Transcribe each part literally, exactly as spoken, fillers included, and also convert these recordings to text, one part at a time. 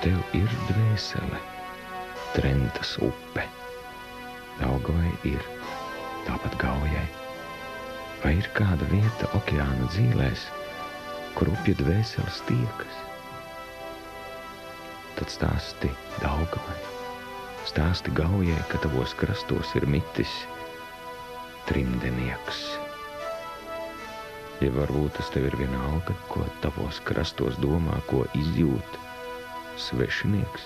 tev ir dvēsele, Trentas upe. Daugavai ir, tāpat Gaujai. Vai ir kāda vieta okeāna dzīlēs, kur upju dvēseles tiekas? Tad stāsti Daugavai, stāsti Gaujai, ka tavos krastos ir mitis trimdenieks. Ja varbūt tas tev ir vienalga, ko tavos krastos domā, ko izjūt svešinieks.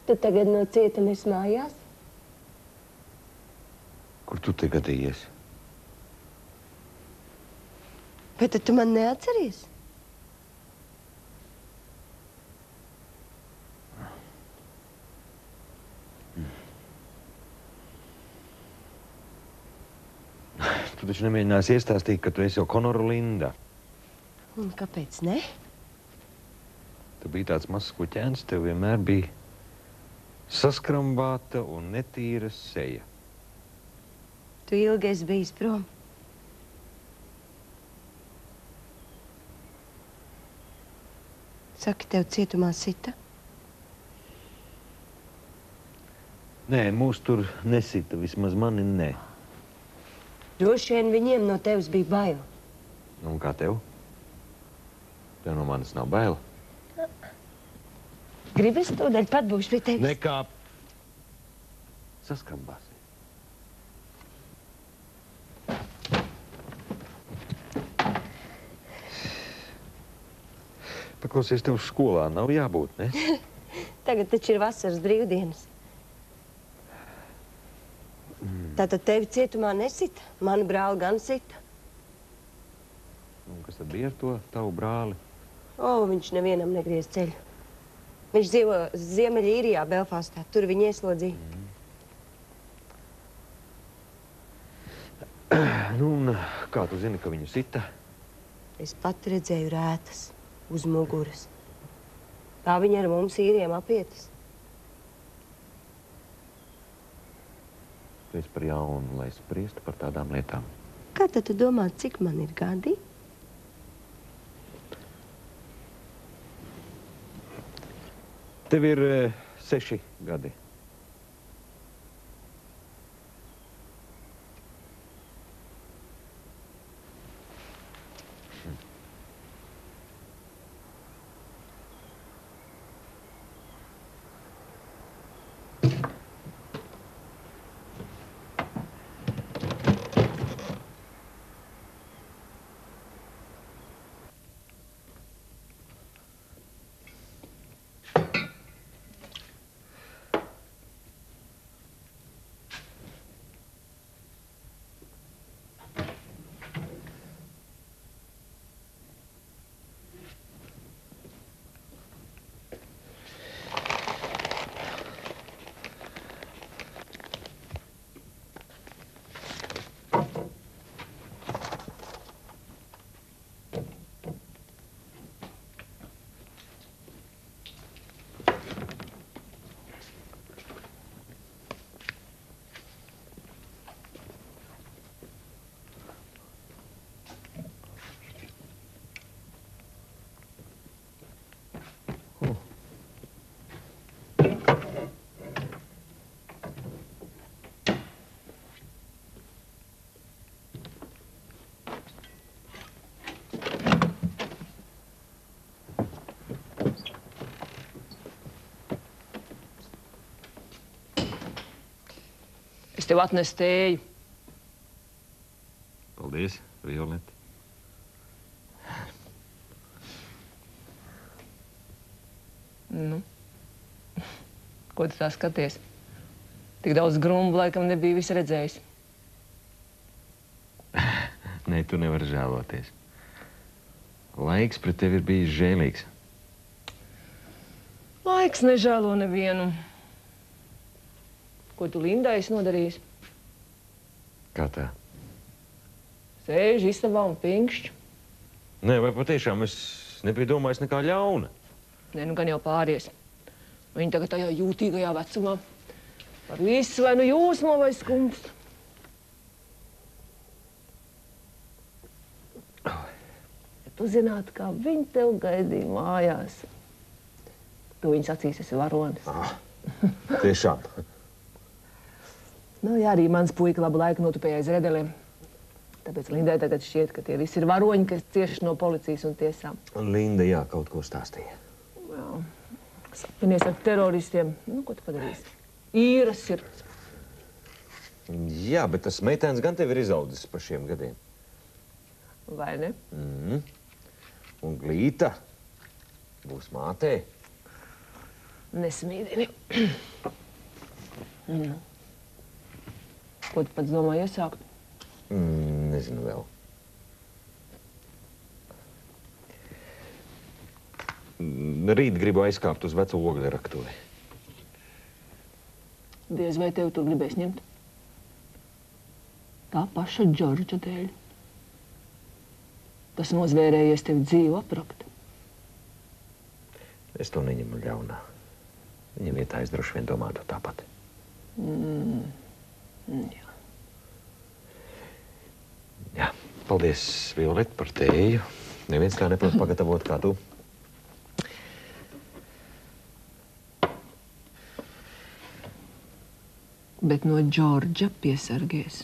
Tu tagad no cietuma esi mājās? Kur tu te gadījies? Bet tad tu man neatceries? Tu taču nemēģināsi iestāstīt, ka tu esi jau Konora Linda. Un kāpēc ne? Tu biji tāds mazs kuķēns, tev vienmēr bija saskrambāta un netīra seja. Tu ilgi esi bijis prom. Saki, tev cietumā sita? Nē, mūs tur nesita, vismaz mani ne. Droši vien viņiem no tevis bija bail. Nu, un kā tev? Tev no manis nav baila? Gribi es tūdaļ pat būšu pie tevis? Nekāp. Saskrambāsi. Paklausies, tev skolā nav jābūt, ne? Tagad taču ir vasaras brīvdienas. Tātad tevi cietumā nesita, mani brāli gan sita. Un kas tad bija ar to tavu brāli? O, viņš nevienam negriez ceļu. Viņš dzīvo Ziemeļīrijā, Belfastā. Tur viņu ieslodzīja. Mm. Nu, un kā tu zini, ka viņu sita? Es pat redzēju rētas uz muguras. Tā viņa ar mums īriem apietas. Tu esi par jaunu, lai spriestu par tādām lietām. Kā tad tu domā, cik man ir gadi? Tev ir uh, seši gadi. Es tev atnesu tēju. Paldies, Violeta. Nu, ko tu tā skaties? Tik daudz grumbu laikam nebija visi redzējis. Nē, tu nevari žēloties. Laiks pret tevi ir bijis žēlīgs. Laiks nežēlo nevienu. Ko tu Lindai esi nodarījis? Kā tā? Sēž istabā un pinkšķ. Nē, vai patiešām es nebiju domājis nekā ļauna? Nē, nu gan jau pāries. Viņa tagad tajā jūtīgajā vecumā. Par visu vai nu jūsmo vai skumst. Ja tu zinātu, kā viņa tev gaidīja mājās. Tu viņas acīs esi varonis. Ah, tiešām. Nu, jā, arī mans puika labu laiku notupēja aiz redelēm. Tāpēc Lindai tagad šķiet, ka tie visi ir varoņi, kas cieši no policijas un tiesām. Linda, jā, kaut ko stāstīja. Jā, sapinies ar teroristiem. Nu, ko tu padarīsi? Īras ir. Jā, bet tas meitēns gan tev ir izaudzis pa šiem gadiem. Vai ne? Mm. Un Glīta būs mātē. nesmīdini. Nu. Ko tu pats domā iesākt? Mm, nezinu vēl. Rīt gribu aizkāpt uz veco ogļraktuvi. Diez vai tevi tur gribēs ņemt? Tā paša Džordža dēļ. Tas nozvērējies tevi dzīvu aprakt. Es to neņemu ļaunā. Viņa vietā es droši vien domātu tāpat. Mm. Jā. Jā, paldies, Violet, par tēju. Neviens tā neprot pagatavot kā tu. Bet no Džordža piesargies.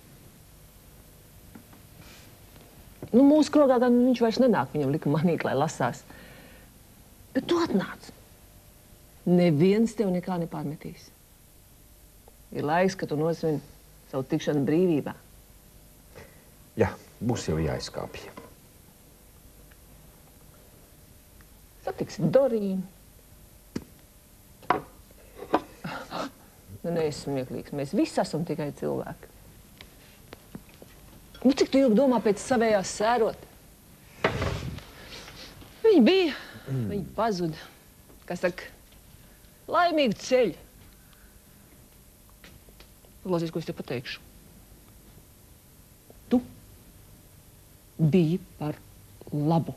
Nu, mūsu krogā gan viņš vairs nenāk, viņam lika manīt, lai lasās. Bet tu atnāc. Neviens tev nekā nepārmetīs. Ir laiks, ka tu nosvin savu tikšanu brīvībā. Jā, būs jau jāizkāpj. Satiksi Dorīnu. Nu, neesi smieklīgs. Mēs visi esam tikai cilvēki. Nu, cik tu ilgi domā pēc savējās sērot? Viņi bija, mm. viņi pazuda. Kā saka, laimīgu ceļu. Klausies, ko es tev pateikšu. Tu biji par labu.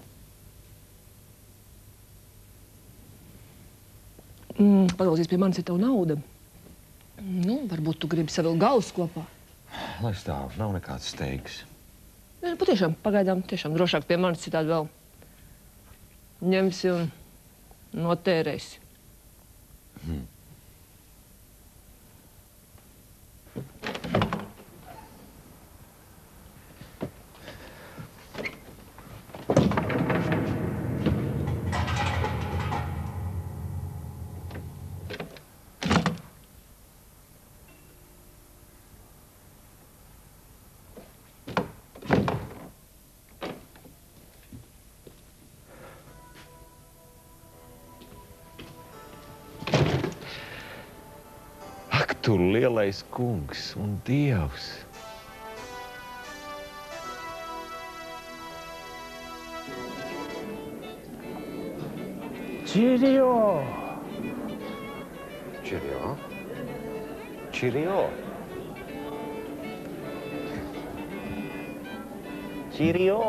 Mm, paklausies, pie manis ir tev nauda. Nu, varbūt tu gribi savilkt galus kopā. Lai stāv, nav nekāds steigas. Nē, nu, patiešām, pagaidām, tiešām drošāk pie manis citādi vēl ņemsi un notērēsi. Hmm. Tu lielais kungs un dievs. Cheerio! Cheerio? Cheerio? Cheerio!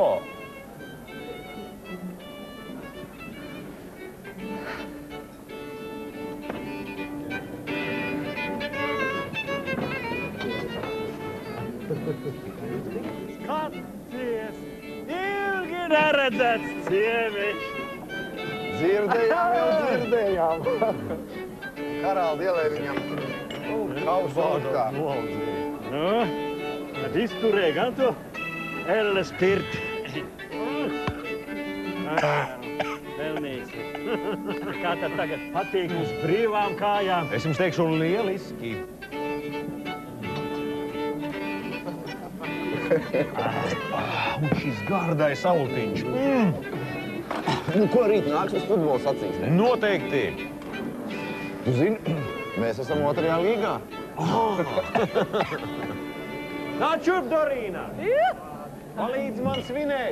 Skaties! Ilgi neredzēts ciemiņš! Dzirdējām, jau dzirdējām. Karaldi ielēja viņam kausu augstā. Nu, tad izturēja gan to elles pirti. Pelnīsi. Kā tad tagad patīk uz brīvām kājām? Es jums teikšu lieliski. Un šis gardais autiņš. Mm. Nu, ko rīt nāks uz futbola sacīksmē? Noteikti. Tu zini, mēs esam otrajā līgā. Oh. Nāc šurp, Dorīna! Palīdz man svinēt!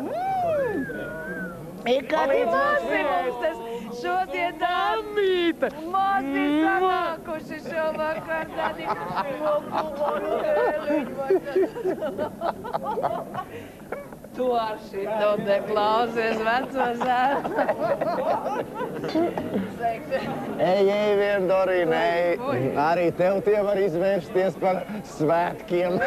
Ikādi māsi mums tas šodien dāmīta! Māsi sanākuši šovakar tādi Tu ar šito neklausies, veco zēnu. Ej, ej, vien, Dorīna, ej. Arī tev tie var izvērsties par svētkiem.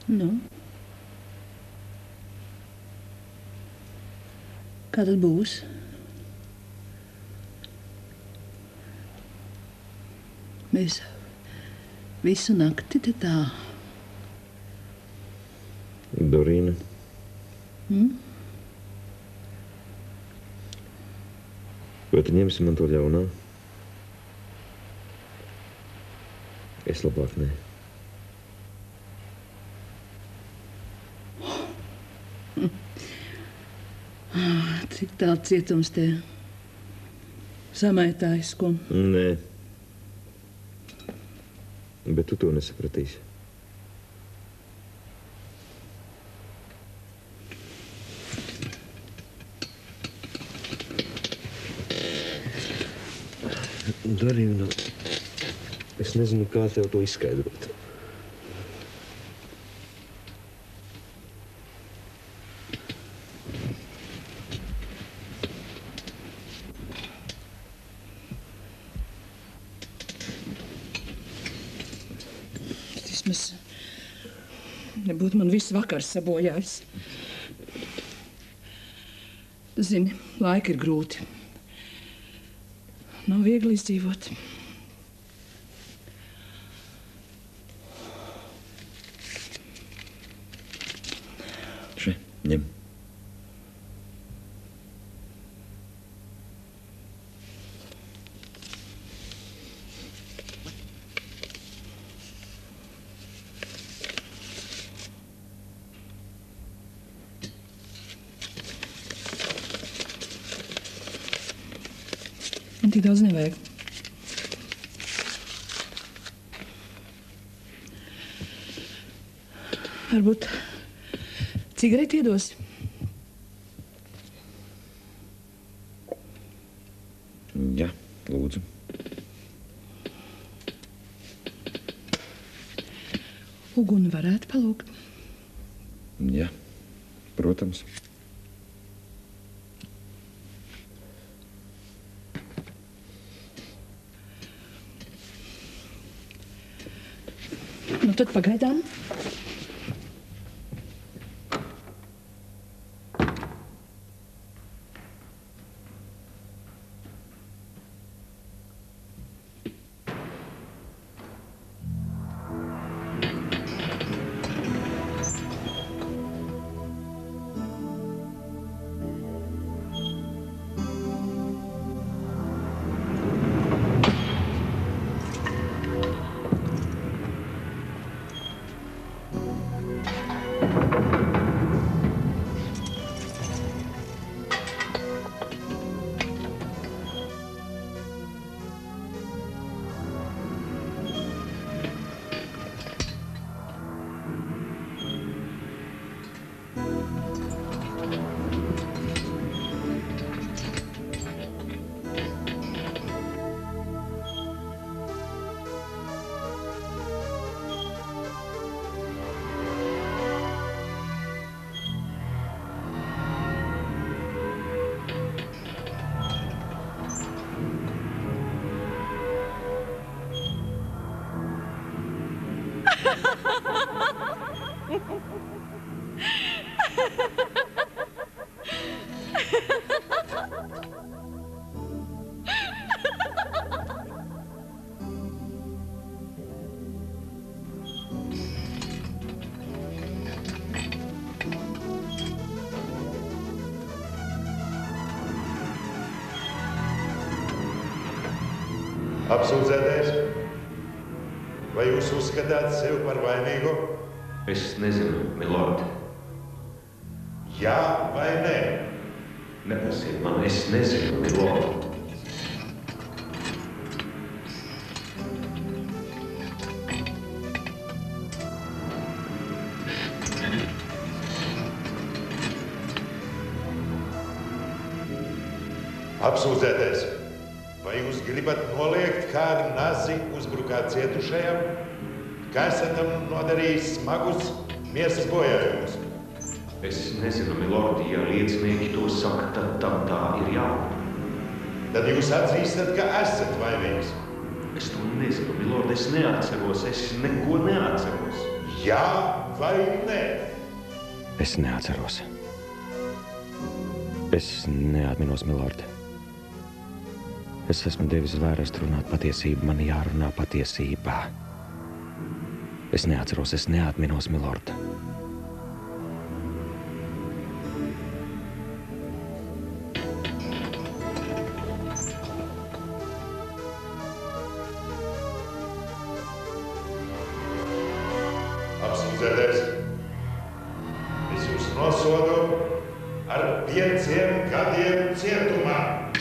Nu? Kā tad būs? Mēs visu nakti te tā. Dorīna. Mm? Vai tu ņemsi man to ļaunā? Es labāk nē. Cik tā cietums te samaitājas, ko? Nē. Bet tu to nesapratīsi. Darīna, es nezinu, kā tev to izskaidrot. Vismaz nebūtu man visu vakaru sabojājis. Zini, laika ir grūti. Nav viegli izdzīvot. Še, ņem. Man tik daudz nevajag. Varbūt cigareti iedosi? Jā, lūdzu. Uguni varētu palūgt? Jā, protams. Nu tad pagaidām. Apsūdzētais, vai jūs uzskatāt sevi par vainīgu? Es nezinu, milord. Jā vai nē? Neprasiet man, es nezinu, milord. Apsūdzētais, vai jūs gribat noliegt, kā ar nazi uzbrukāt cietušajam, ka esat tam nodarījis smagus miesas bojājumus? Es nezinu, milord, ja liecinieki to saka, tad tam tā ir jābūt. Tad jūs atzīstat, ka esat vainīgs? Es to nezinu, milord, es neatceros, es neko neatceros. Jā vai nē? Es neatceros. Es neatminos, milord. Es esmu devis vērst runāt patiesību, man jārunā patiesībā. Es neatceros, es neatminos, milord. Apsūdzētais, es jūs nosodu ar pieciem gadiem cietumā.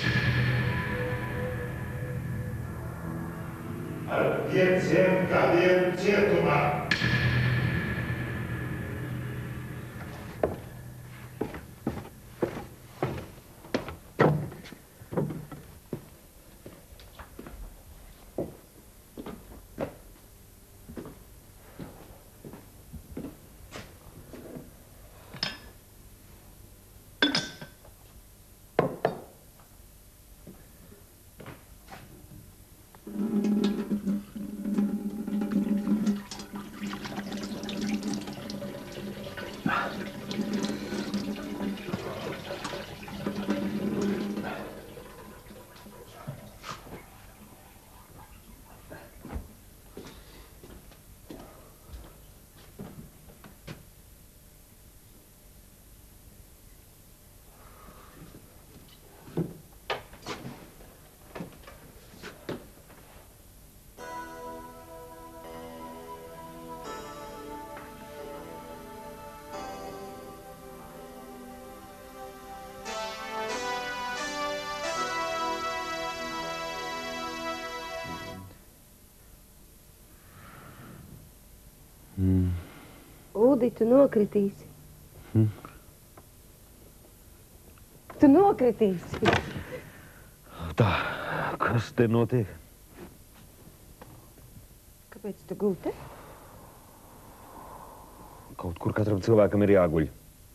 Ar pieciem gadiem cietumā. Mm. Uldi, tu nokritīsi. Mm. Tu nokritīsi. Tā, kas te notiek? Kāpēc tu guli te? Kaut kur katram cilvēkam ir jāguļ.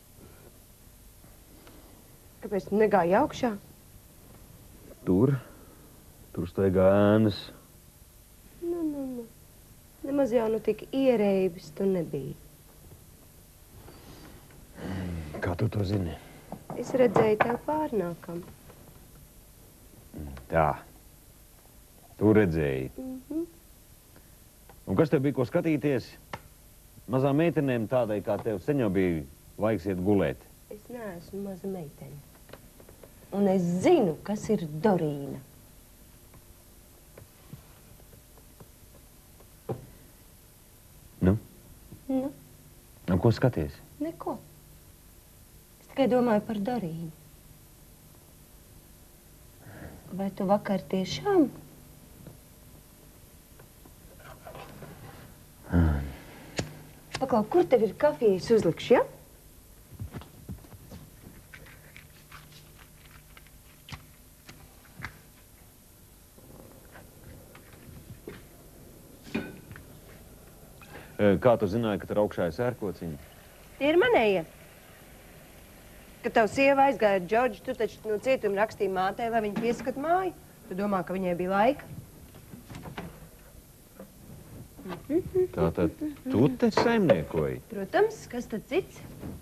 Kāpēc tu negāji augšā? Tur, tur staigā ēnas. Nu, nu, nu. Nemaz jau nu tik ierēbis tu nebija. Kā tu to zini? Es redzēju tev pārnākam. Tā. Tu redzēji. Mhm. Un kas tev bija ko skatīties? Mazām meitenēm tādai kā tev sen jau bija laiks iet gulēt. Es neesmu maza meitene. Un es zinu, kas ir Dorīna. Nu? Nu? Un ko skaties? Neko. Es tikai domāju par Dorīnu. Vai tu vakar tiešām? Hmm. Paklau, kur tev ir kafijas uzlikšu, ja? Kā tu zināji, ka tur augšā ir sērkociņi? Tie ir manējie. Kad tavu sieva aizgāja ar Džordžu, tu taču no cietuma rakstīji mātei, lai viņa pieskat māju. Tu domā, ka viņai bija laika? Tātad tu te saimniekoji? Protams, kas tad cits?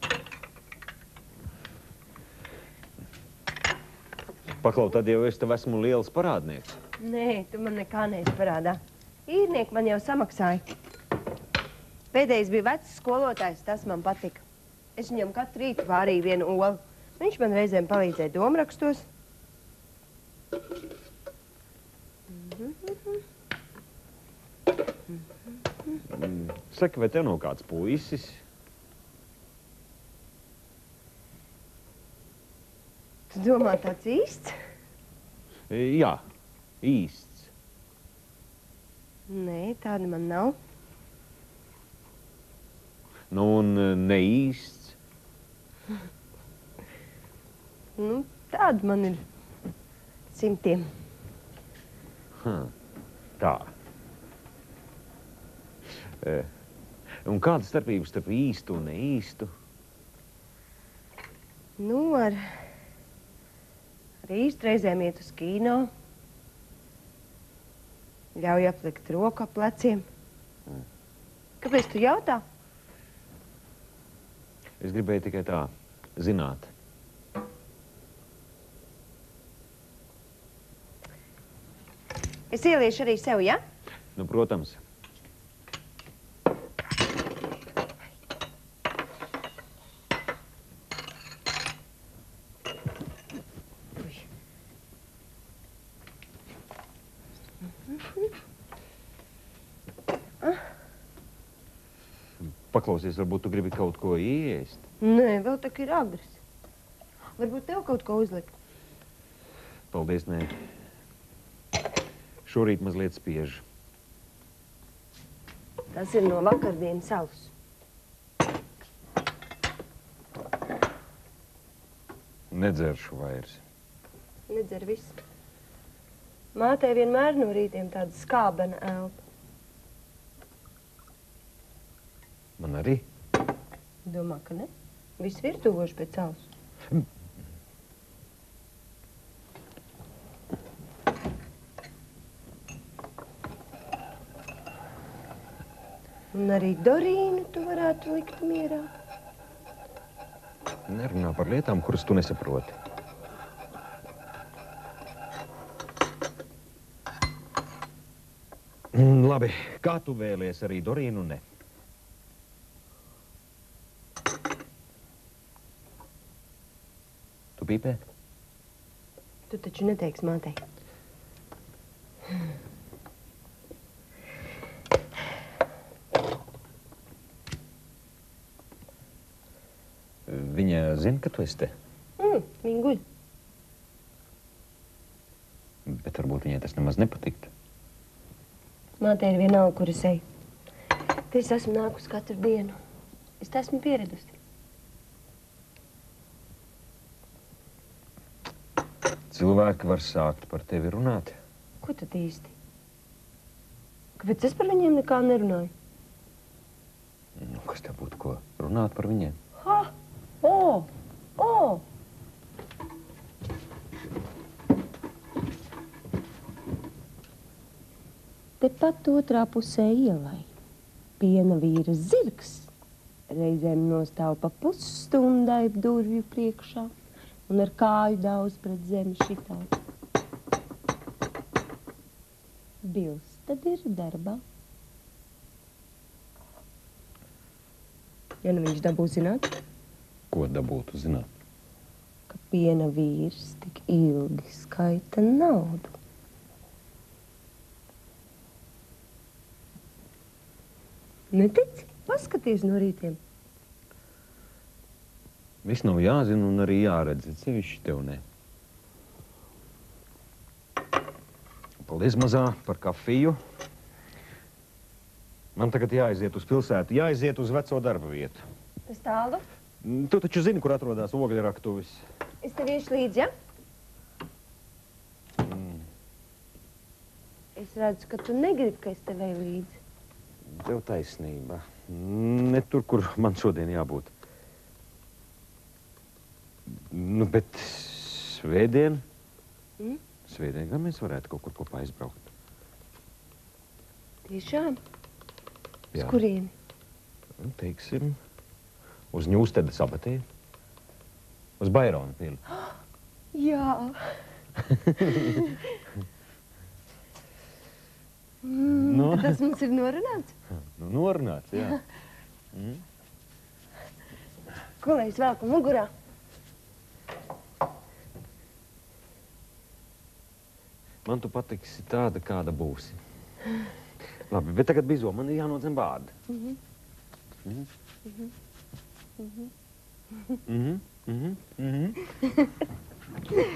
Paklau, tad jau es tev esmu liels parādnieks. Nē, tu man nekā neesi parādā. Īrnieki man jau samaksāja. Pēdējais bija vecs skolotājs, tas man patika. Es viņam katru rītu vārīju vienu olu. Viņš man reizēm palīdzēja domrakstos. Saki, vai tev nav kāds puisis? Tu domā tāds īsts? Jā, īsts. Nē, tāda man nav. Nu, un neīsts? Nu, tāda man ir simtiem. Ha, tā. E, un kāda starpība starp īstu un neīstu? Nu, ar... ar īstu reizēm iet uz kino. Ļauj aplikt roku ap pleciem. Kāpēc tu jautā? Es gribēju tikai tā zināt. Es ieliešu arī sev, ja? Nu, protams. Paklausies, varbūt tu gribi kaut ko ieēst? Nē, vēl tak ir agrs. Varbūt tev kaut ko uzlikt? Paldies, nē. Šorīt mazliet spiež. Tas ir no vakardienas alus. Nedzeršu vairs. Nedzer visu. Mātei vienmēr no rītiem tāda skābena elpa. Man arī? Domā, ka ne? Viss virtuvoši pēc alus. Un arī Dorīnu tu varētu likt mierā. Nerunā par lietām, kuras tu nesaproti. Labi, kā tu vēlies arī Dorīnu ne? Tu pīpē? Tu taču neteiksi mātei. Viņa zina, ka tu esi te? Mm, viņa guļ. Bet varbūt viņai tas nemaz nepatiktu. Mātei ir vienalga, kur es eju. Te es esmu nākus katru dienu. Es te esmu pieradusi. Cilvēki var sākt par tevi runāt. Ko tad īsti? Kāpēc es par viņiem nekā nerunāju? Nu, kas tev būtu ko runāt par viņiem? Ha! O! O! Tepat otrā pusē ielai piena vīra zirgs reizēm nostāv pa pusstundai durvju priekšā un ar kāju daudz pret zemi šitā. Bils tad ir darbā. Ja nu viņš dabū zināt? Ko dabūtu zināt? Ka piena vīrs tik ilgi skaita naudu. Netici? Paskaties no rītiem. Viss nav jāzina un arī jāredz, sevišķi tev ne. Paldies, mazā, par kafiju. Man tagad jāaiziet uz pilsētu, jāaiziet uz veco darba vietu. Tas tālu? Tu taču zini, kur atrodas ogļraktuvis. Es tev iešu līdzi, ja? Mm. Es redzu, ka tu negribi, ka es tev eju līdzi. Tev taisnība. Ne tur, kur man šodien jābūt. Nu, bet svētdien? Mm? Svētdien gan mēs varētu kaut kur kopā aizbraukt. Tiešām? Jā. Uz kurieni? Nu, teiksim, uz Ņūstedes abatiju. Uz Bairona pili. Jā. Mm, Nu. Tas mums ir norunāts? Nu, norunāts, jā. Mm. Ko lai es velku mugurā? Man tu patiksi tāda, kāda būsi. Labi, bet tagad bizo, man ir jānodzem bārdi. Mhm. Mhm. Mhm. Mhm. Mhm. Mhm. Mhm.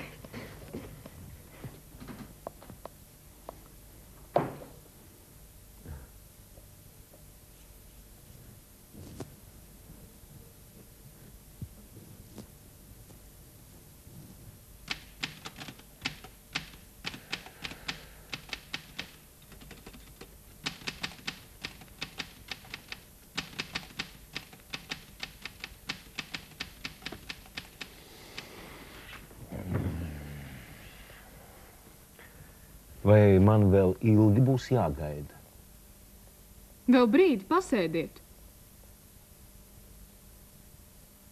Vai man vēl ilgi būs jāgaida? Vēl brīdi pasēdiet.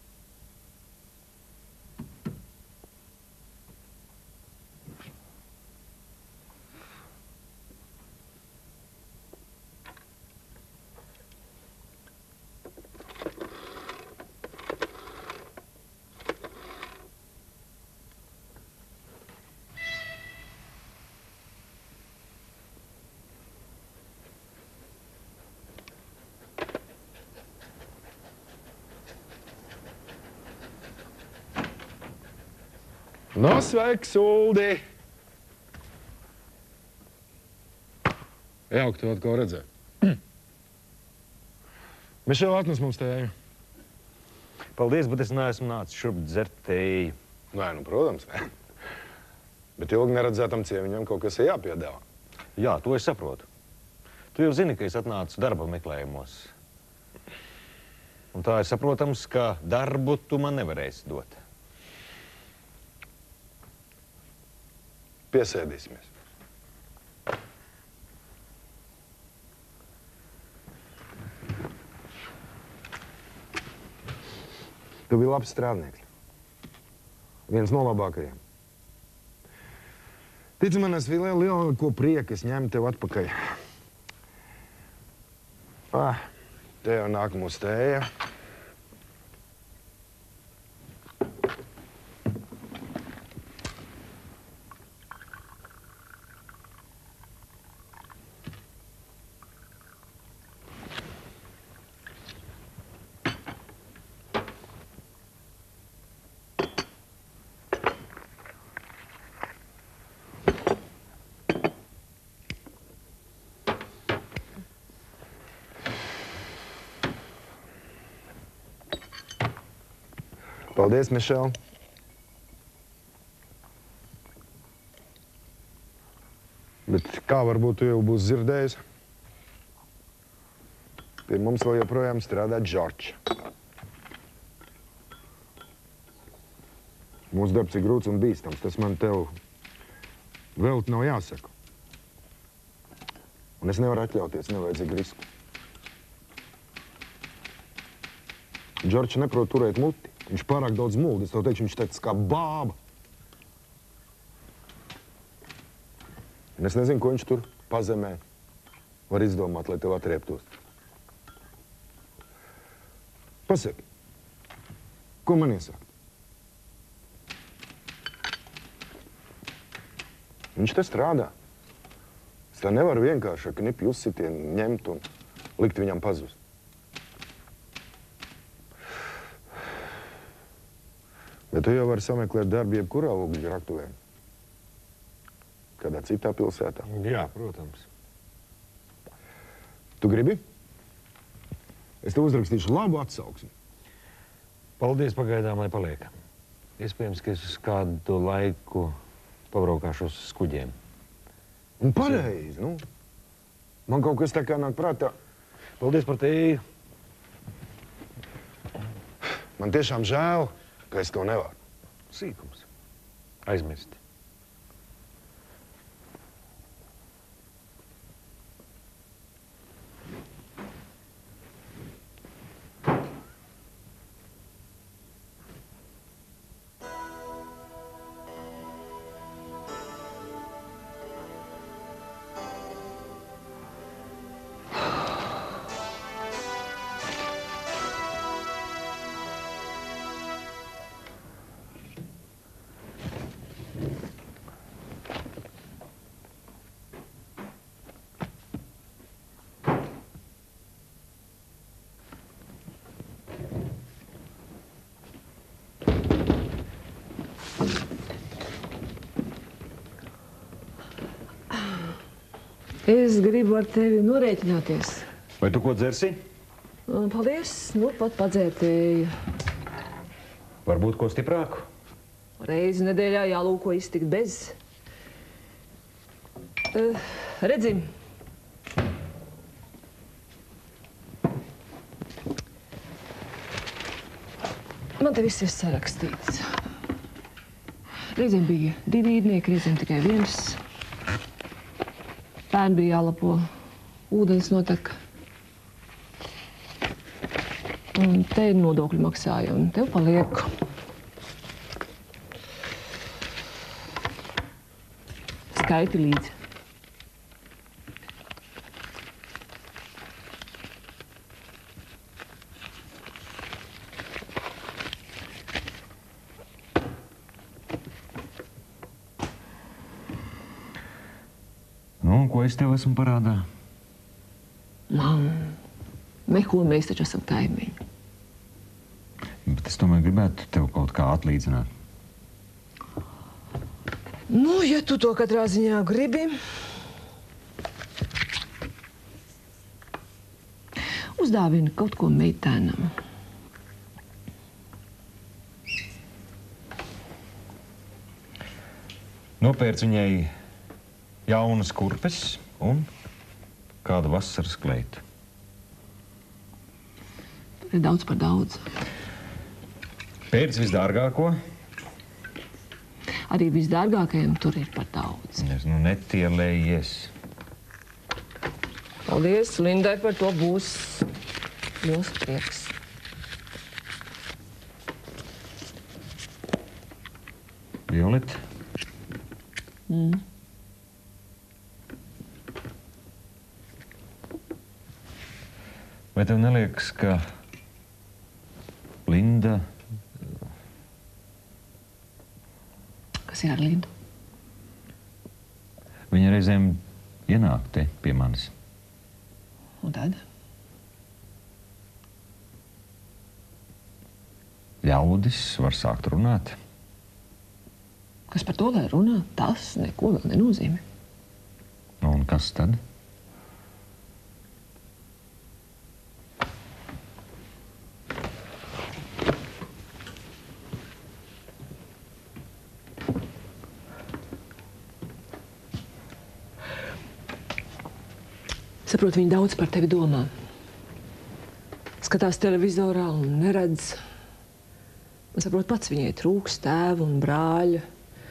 No, sveiks, Uldi! Jauki tev atkal redzēt. Mēs jau atnes mums tēju. Paldies, bet es neesmu nācis šurp dzert tēju. Nē, nu, protams. Bet ilgi neredzētam ciemiņam kaut kas ir jāpiedāvā. Jā, to es saprotu. Tu jau zini, ka es atnācu darba meklējumos. Un tā ir saprotams, ka darbu tu man nevarēsi dot. Piesēdīsimies. Tu biji labs strādnieks. Viens no labākajiem. Tici man, es vēl lielāko prieku, es ņemu tev atpakaļ. Ah, te jau nāk mūsu tēja. Paldies, Mišel. Bet kā varbūt tu jau būsi dzirdējis? Pie mums vēl joprojām strādā Džordžs. Mūsu darbs ir grūts un bīstams. Tas man tev vēl nav jāsaka. Un es nevaru atļauties nevajadzīgu risku. Džordžs neprot turēt muti. Viņš pārāk daudz mulda. Es tev teikšu, viņš teicis kā bāba. Un es nezinu, ko viņš tur pazemē var izdomāt, lai tev atrieptos. Pasaki, ko man iesākt? Viņš te strādā. Es tā nevaru vienkārši ar knipi uzsitienu ņemt un likt viņam pazust. Bet tu jau vari sameklēt darbu jebkurā ugļu raktuvē. Kādā citā pilsētā. Jā, protams. Tu gribi? Es tev uzrakstīšu labu atsauksmi. Paldies pagaidām, lai paliek. Iespējams, ka es uz kādu laiku pabraukāšos uz kuģiem. Un pareizi, nu. Man kaut kas tā kā nāk prātā. Paldies par tēju. Man tiešām žēl, ka es to nevaru. Sīkums. Aizmirsti. Es gribu ar tevi norēķināties. Vai tu ko dzersi? Paldies, nu pat padzērtēju. Varbūt ko stiprāku? Reizi nedēļā jālūko iztikt bez. Uh, redzi. Man te viss ir sarakstīts. Reizēm bija divi īrnieki, reizēm tikai viens. Bērni bija jālapo, ūdens notek. Un te ir nodokļu maksājumi, tev paliek. Skaiti līdzi. Nu, ko es tev esmu parādā? Man, neko, mēs taču esam kaimiņi. Bet es tomēr gribētu tev kaut kā atlīdzināt. Nu, ja tu to katrā ziņā gribi. Uzdāvini kaut ko meitēnam. Nopērc viņai jaunas kurpes un kādu vasaras kleitu. Tur ir daudz par daudz. Pērc visdārgāko. Arī visdārgākajam tur ir par daudz. Es nu netielējies. Paldies, Lindai, par to būs liels prieks. Violeta? Mm. Vai tev neliekas, ka Linda... Kas ir ar Lindu? Viņa reizēm ienāk te pie manis. Un tad? Ļaudis var sākt runāt. Kas par to, lai runā, tas neko vēl nenozīmē. Nu, un kas tad? Saprotu, viņi daudz par tevi domā. Skatās televizorā un neredz. Man saprot, pats viņai trūks tēva un brāļa.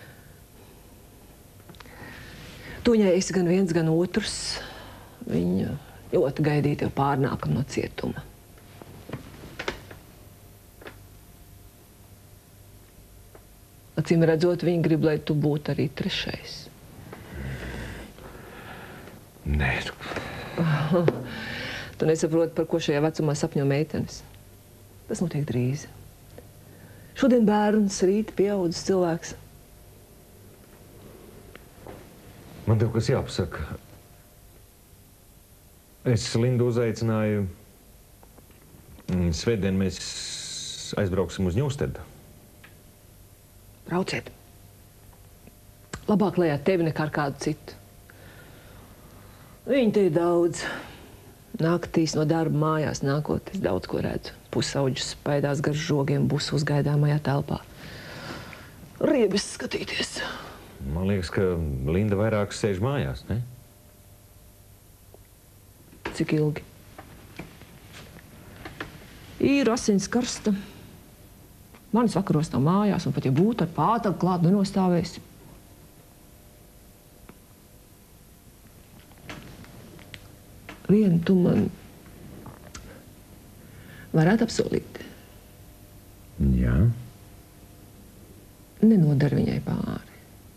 Tu viņai esi gan viens, gan otrs. Viņa ļoti gaidīja tev pārnākumu no cietuma. Acīm redzot, viņa grib, lai tu būtu arī trešais. Nē. Tu nesaproti, par ko šajā vecumā sapņo meitenes. Tas notiek drīz. Šodien bērns, rīt pieaudzis cilvēks. Man tev kas jāpasaka. Es Lindu uzaicināju. Svētdien mēs aizbrauksim uz Ņūstedu. Brauciet. Labāk, lai ar tevi nekā ar kādu citu. Viņi te ir daudz. Naktīs no darba mājās nākot, es daudz ko redzu. Pusauģis spaidās gar žogiem busu uzgaidāmajā telpā. Riebis skatīties. Man liekas, ka Linda vairāk sēž mājās, ne? Cik ilgi? Ir asins karsta. Manis vakaros nav mājās, un pat ja būtu ar pātagu klāt nenostāvēs. Vienu tu man varētu apsolīt. Jā. Nenodara viņai pāri.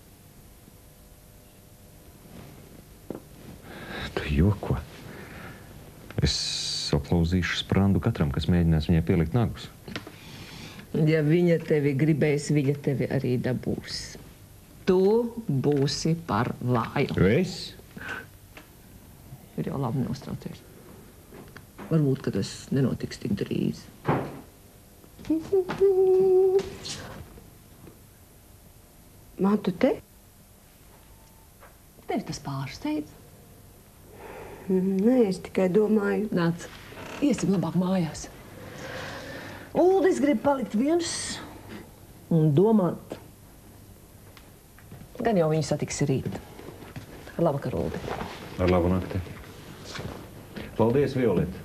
Tu joko. Es aplauzīšu sprandu katram, kas mēģinās viņai pielikt nagus. Ja viņa tevi gribēs, viņa tevi arī dabūs. Tu būsi par vāju. Es? Ir jau labi neuztraucies. Varbūt, ka tas nenotiks tik drīz. Mātu te? Tev tas pārsteidz? Nē, es tikai domāju. Nāc, iesim labāk mājās. Uldis grib palikt viens un domāt. Gan jau viņu satiks rīt. Ar labu vakaru, Uldi. Ar labu nakti. Paldies, Violeta.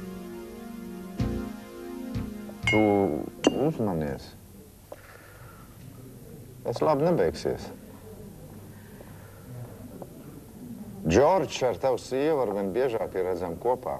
Tu uzmanies. tas labi nebeigsies. Džordžs ar tavu sievu arvien biežāk ir redzami kopā.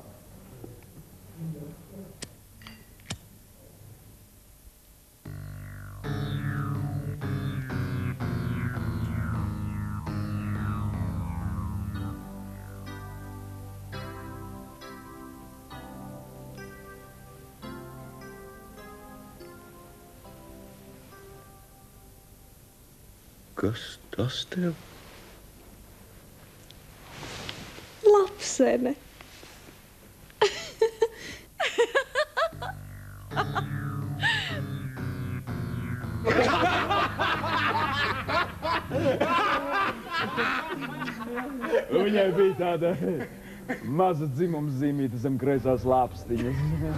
Kas tas tev? Lapsene. Viņai bija tāda maza dzimums zīmīta zem kreisās lāpstiņas.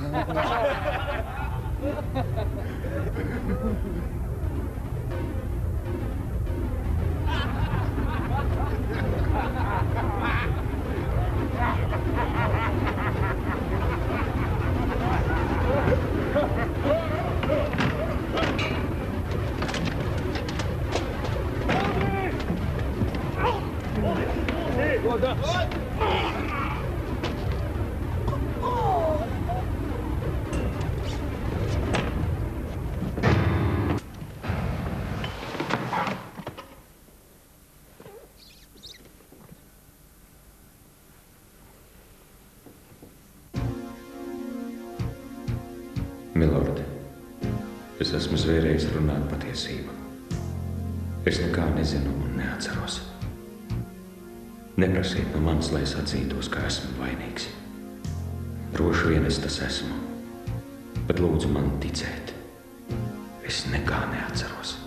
Milord, es esmu zvērējis runāt patiesību. Es nekā nezinu un neatceros. Neprasiet no manis, lai es atzītos, ka esmu vainīgs. Droši vien es tas esmu, bet lūdzu man ticēt. Es nekā neatceros.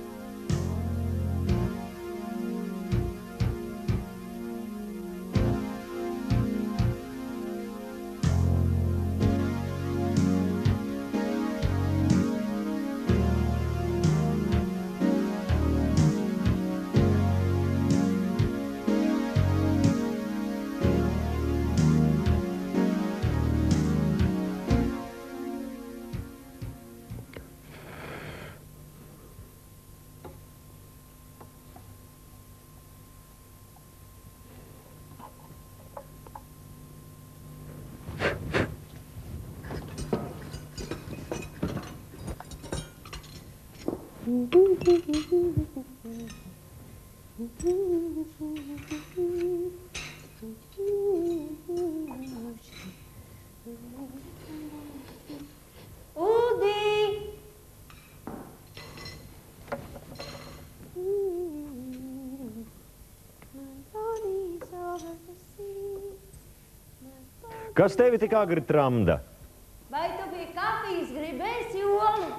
Kas tevi tik agri tramda? Vai tu pie kafijas gribēsi olu?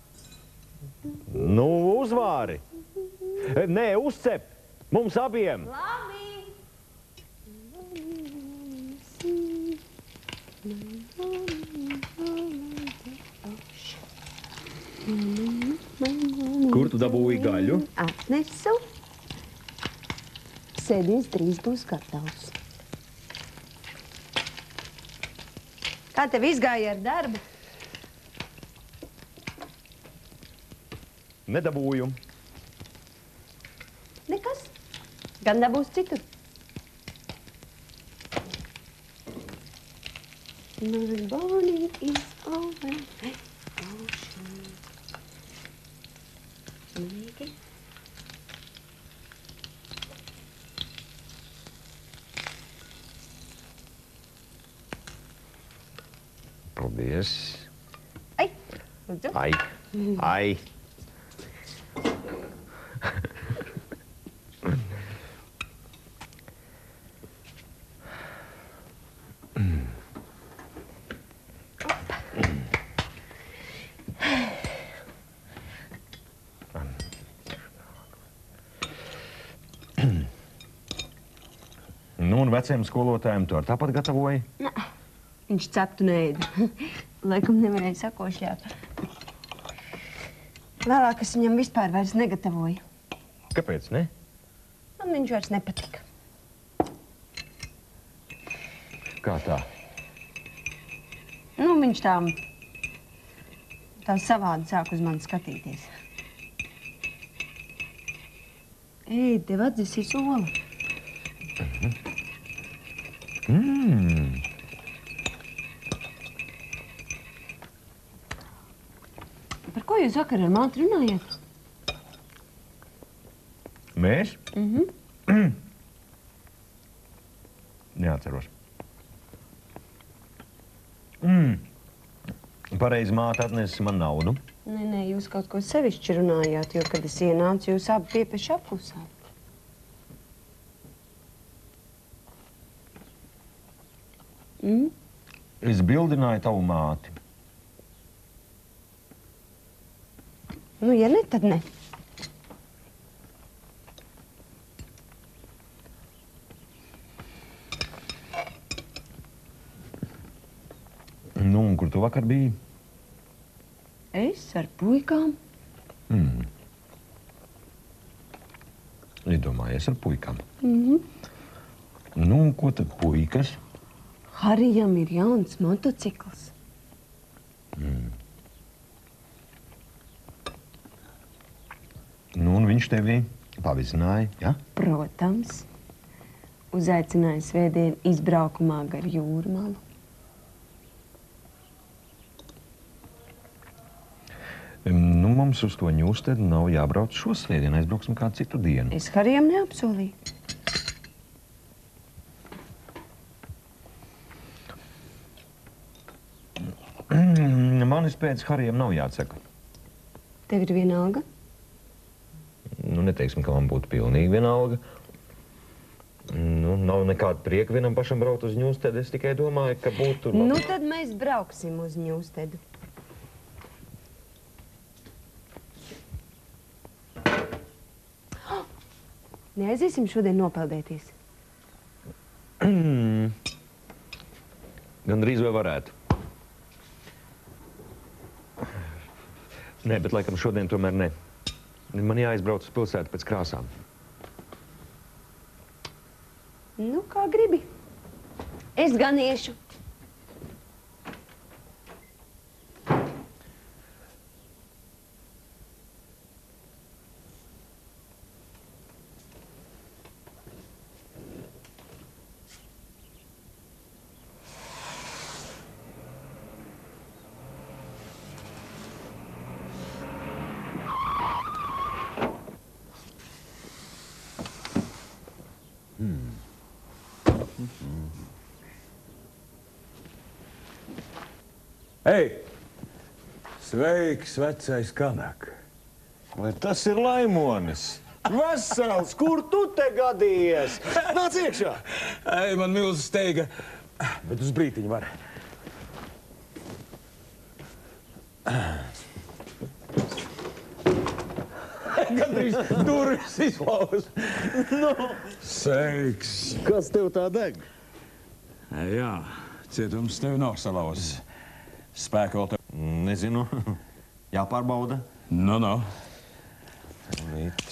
Nu, uzvāri. Nē, uzcep. Mums abiem. Labi. Kur tu dabūji gaļu? Atnesu. Sēdies drīz būs gatavs. Kā tev izgāja ar darbu? Nedabūju. Nekas. Gan dabūs citur. My morning is over. Ocean. Make it. Paldies. Ai, lūdzu. Ai, ai. Nu, un veciem skolotājiem to ar tāpat gatavoji? Nē, viņš ceptu neēda. Laikam nevarēja sakošļāt. Vēlāk es viņam vispār vairs negatavoju. Kāpēc, ne? Man viņš vairs nepatika. Kā tā? Nu, viņš tā, tā savādi sāk uz mani skatīties. Ej, tev atdzisīs ola. Mm. Par ko jūs vakar ar māti runājāt? Mēs? Mhm. Neatceros. Mm. Pareizi māte atnesis man naudu. Nē, nē, jūs kaut ko sevišķi runājāt, jo, kad es ienācu, jūs abi piepeši apklusāt. Mm? Es bildināju tavu māti. Nu, ja ne, tad ne. Nu, un kur tu vakar biji? Es ar puikām. Mm. Iedomājies ar puikām. Mhm. Nu, un ko tad puikas? Harijam ir jauns motocikls. Mm. Nu, un viņš tevi pavizināja, ja? Protams. Uzaicināja svētdien izbraukumā gar Jūrmalu. Nu, mums uz to Ņūstedu nav jābrauc šo svētdienu, aizbrauksim kādu citu dienu. Es Harijam neapsolīju. Manis pēc Harijam nav jāatsaka. Tev ir vienalga? Nu, neteiksim, ka man būtu pilnīgi vienalga. Nu, nav nekāda prieka vienam pašam braukt uz Ņūstedu. Es tikai domāju, ka būtu... Nu, tad mēs brauksim uz Ņūstedu. Neaiziesim šodien nopeldēties? Gandrīz vai varētu. Nē, bet laikam šodien tomēr ne. Man jāizbrauc uz pilsētu pēc krāsām. Nu, kā gribi. Es gan iešu. Ei! Sveiks, vecais kanak! Vai tas ir Laimonis? Vesels, kur tu te gadījies? Nāc iekšā! Ei, man milz steiga, bet uz brītiņu var. Gandrīz durvis izlauz. Nu, Sveiks! kas tev tā deg? Jā, cietums tev nav salauzis. Spēka vēl tev... Nezinu. Jāpārbauda. Nu, nu. Līt.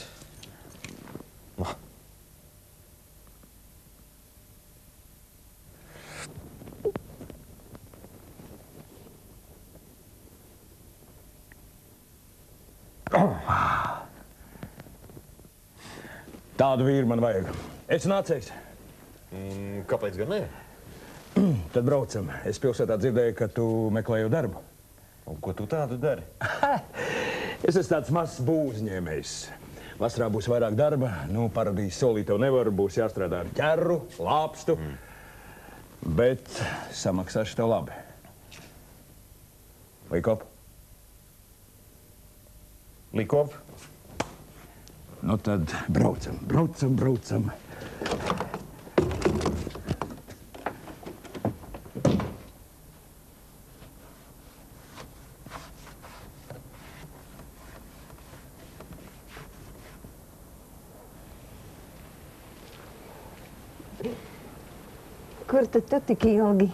Tādu vīru man vajag. Es nācies. Mm, kāpēc gan ne? Tad braucam. Es pilsētā dzirdēju, ka tu meklēji darbu. Un ko tu tādu dari? Es esmu tāds mazs būvniecējs. Vasarā būs vairāk darba. Nu, paradīzes solīt tev nevaru. Būs jāstrādā ar ķerru, lāpstu. Mm. Bet samaksāšu tev labi. Likop? Likop? Nu tad braucam, braucam, braucam. Kur tad tu tik ilgi?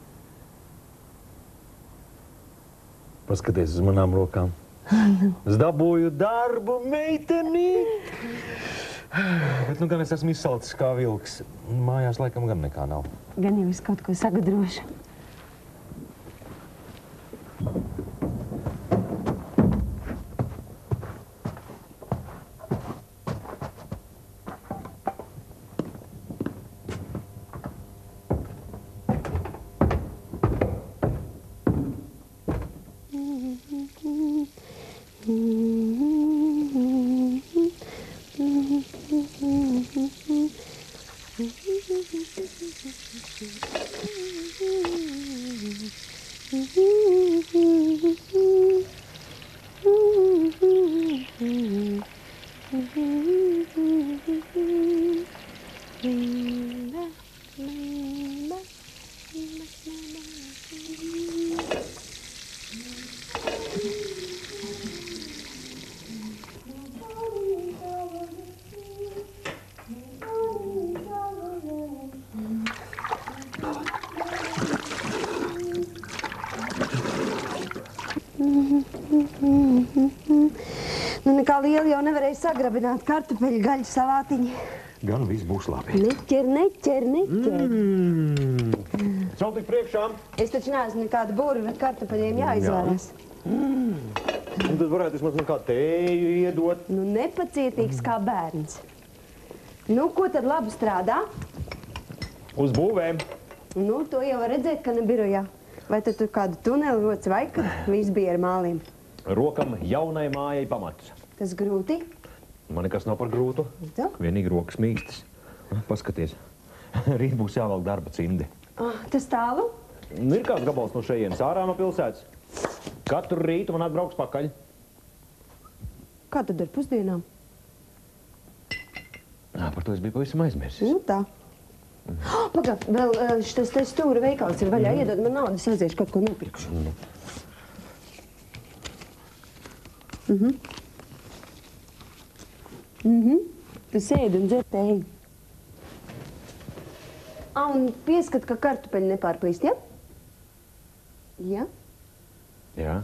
Paskaties uz manām rokām. Es dabūju darbu, meiteni! Bet nu gan es esmu izsalcis kā vilks. Mājās laikam gan nekā nav. Gan jau es kaut ko sagudrošu. nekā liela jau nevarēja sagrabināt kartupeļu gaļu salātiņu. Gan viss būs labi. Neķer, neķer, neķer. Mm. Celtik priekšā. Es taču neesmu nekāda burva, bet kartupeļiem jāizvērās. Mm. Un tad varētu vismaz nekā tēju iedot. Nu, nepacietīgs kā bērns. Nu, ko tad labi strādā? Uz būvēm. Nu, to jau var redzēt, ka ne birojā. Vai tad tur kādu tuneli roc vai, kad viss bija ar māliem? Rokam jaunai mājai pamats. Tas grūti? Man nekas nav par grūtu. Tā? Vienīgi rokas mīkstas. Paskaties, rīt būs jāvelk darba cimdi. Ah, tas tālu? Nu, ir kāds gabals no šejienes ārā no pilsētas. Katru rītu man atbrauks pakaļ. Kā tad ar pusdienām? Nā, par to es biju pavisam aizmirsis. Nu, tā. Mm. Oh, pagā, vēl šitas te stūra veikals ir vaļā. Mm. Iedod man naudu, es aiziešu kaut ko nopirkšu. Mm. Mhm. Mhm. Tu sēdi un dzer tēju. Ā, un pieskat, ka kartupeļi nepārplīst, ja? Ja? Jā.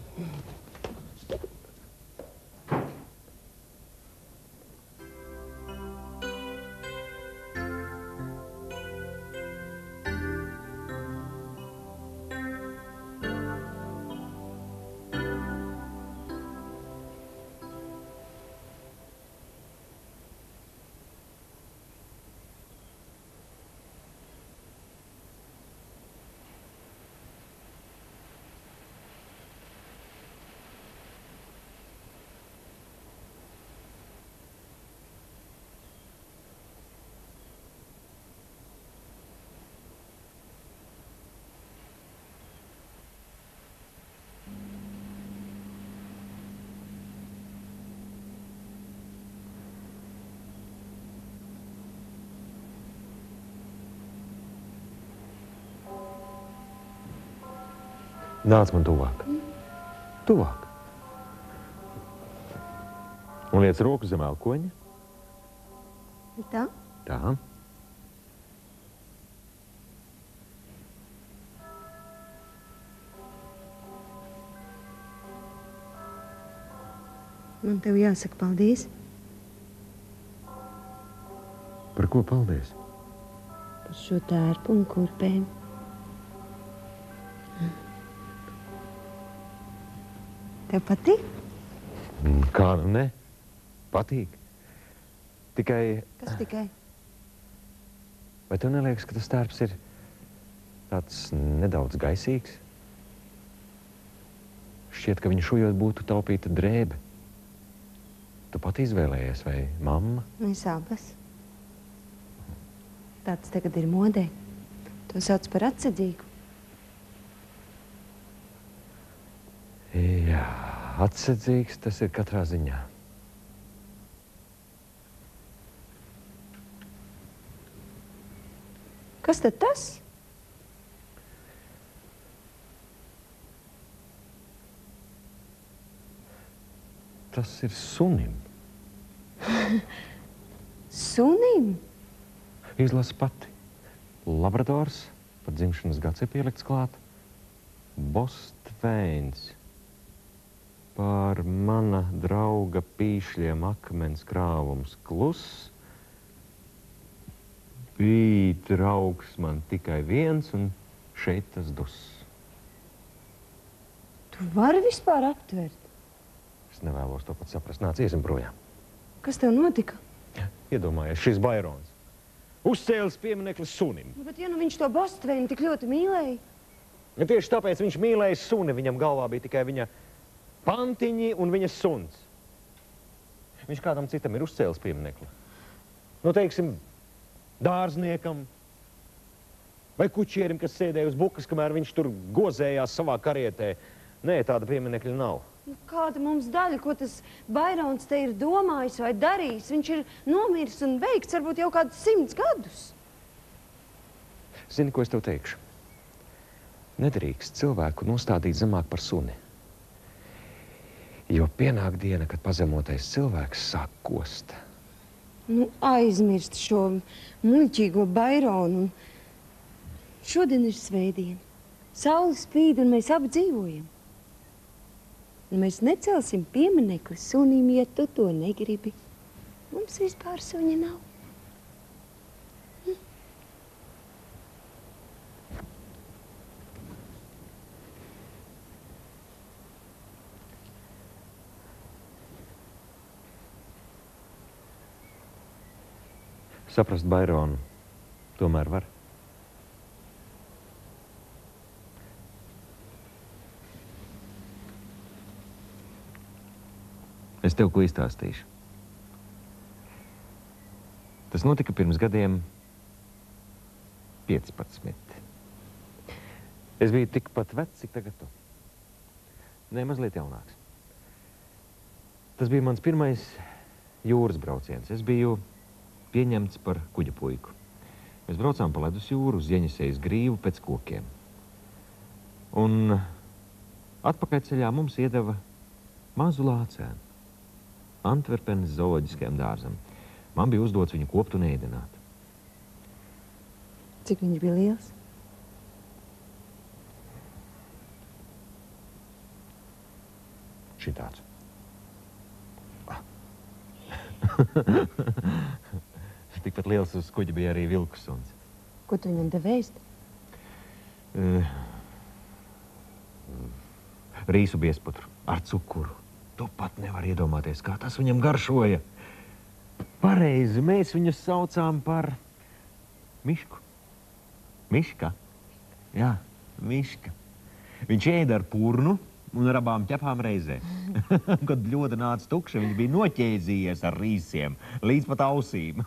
Nāc man tuvāk. Tuvāk. Un liec roku zem elkoņa. Tā? Tā. Man tev jāsaka paldies. Par ko paldies? Par šo tērpu un kurpēm. Tev patīk? Kā nu ne? Patīk. Tikai... Kas tikai? Vai tev neliekas, ka tas tērps ir tāds nedaudz gaisīgs? Šķiet, ka viņu šujot būtu taupīta drēbe. Tu pat izvēlējies, vai mamma? Mēs abas. Tāds tagad ir modē. To sauc par atsedzīgu. Jā, atsedzīgs tas ir katrā ziņā. Kas tad tas? Tas ir sunim. Sunim? Izlasi pati. Labradors, pat dzimšanas gads ir pielikts klāt. Bostveins. Pār mana drauga pīšļiem akmens krāvums kluss. Bija draugs man tikai viens, un šeit tas dus. Tu vari vispār aptvert? Es nevēlos to pat saprast. Nāc, iesim projām. Kas tev notika? Iedomājies, šis Bairons. Uzcēlis piemineklis sunim. Bet ja nu viņš to Bostveinu tik ļoti mīlēja? Ja tieši tāpēc viņš mīlēja suni. Viņam galvā bija tikai viņa pantiņi un viņa suns. Viņš kādam citam ir uzcēlis pieminekli. Nu, teiksim, dārzniekam vai kučierim, kas sēdēja uz bukas, kamēr viņš tur gozējās savā karietē. Nē, tāda pieminekļa nav. Nu, kāda mums daļa, ko tas Bairons te ir domājis vai darījis? Viņš ir nomiris un veikts varbūt jau kādus simts gadus. Zini, ko es tev teikšu? Nedrīkst cilvēku nostādīt zemāk par suni. Jo pienāk diena, kad pazemotais cilvēks sāk kost. Nu, aizmirst šo muļķīgo Baironu. Šodien ir svētdiena. Saule spīd un mēs abi dzīvojam. Un mēs necelsim pieminekli sunim, ja tu to negribi. Mums vispār suņa nav. Hm? Saprast Baironu tomēr var. Es tev ko izstāstīšu. Tas notika pirms gadiem piecpadsmit. Es biju tikpat vecs, cik tagad tu. Nē, mazliet jaunāks. Tas bija mans pirmais jūras brauciens. Es biju pieņemts par kuģa puiku. Mēs braucām pa ledus jūru uz Jeņasejas grīvu pēc kokiem. Un atpakaļceļā mums iedeva mazu lācēnu Antverpenes zooloģiskajam dārzam. Man bija uzdots viņu kopt un ēdināt. Cik viņš bija liels? Šitāds. Tikpat liels uz kuģa bija arī vilku suns. Ko tu viņam devi ēst? Uh, rīsu biezputru ar cukuru. Tu pat nevar iedomāties, kā tas viņam garšoja. Pareizi, mēs viņu saucām par Mišku. Miška? Jā, Miška. Viņš ēda ar purnu un ar abām ķepām reizē. Kad bļoda nāca tukša, viņš bija noķēzījies ar rīsiem, līdz pat ausīm.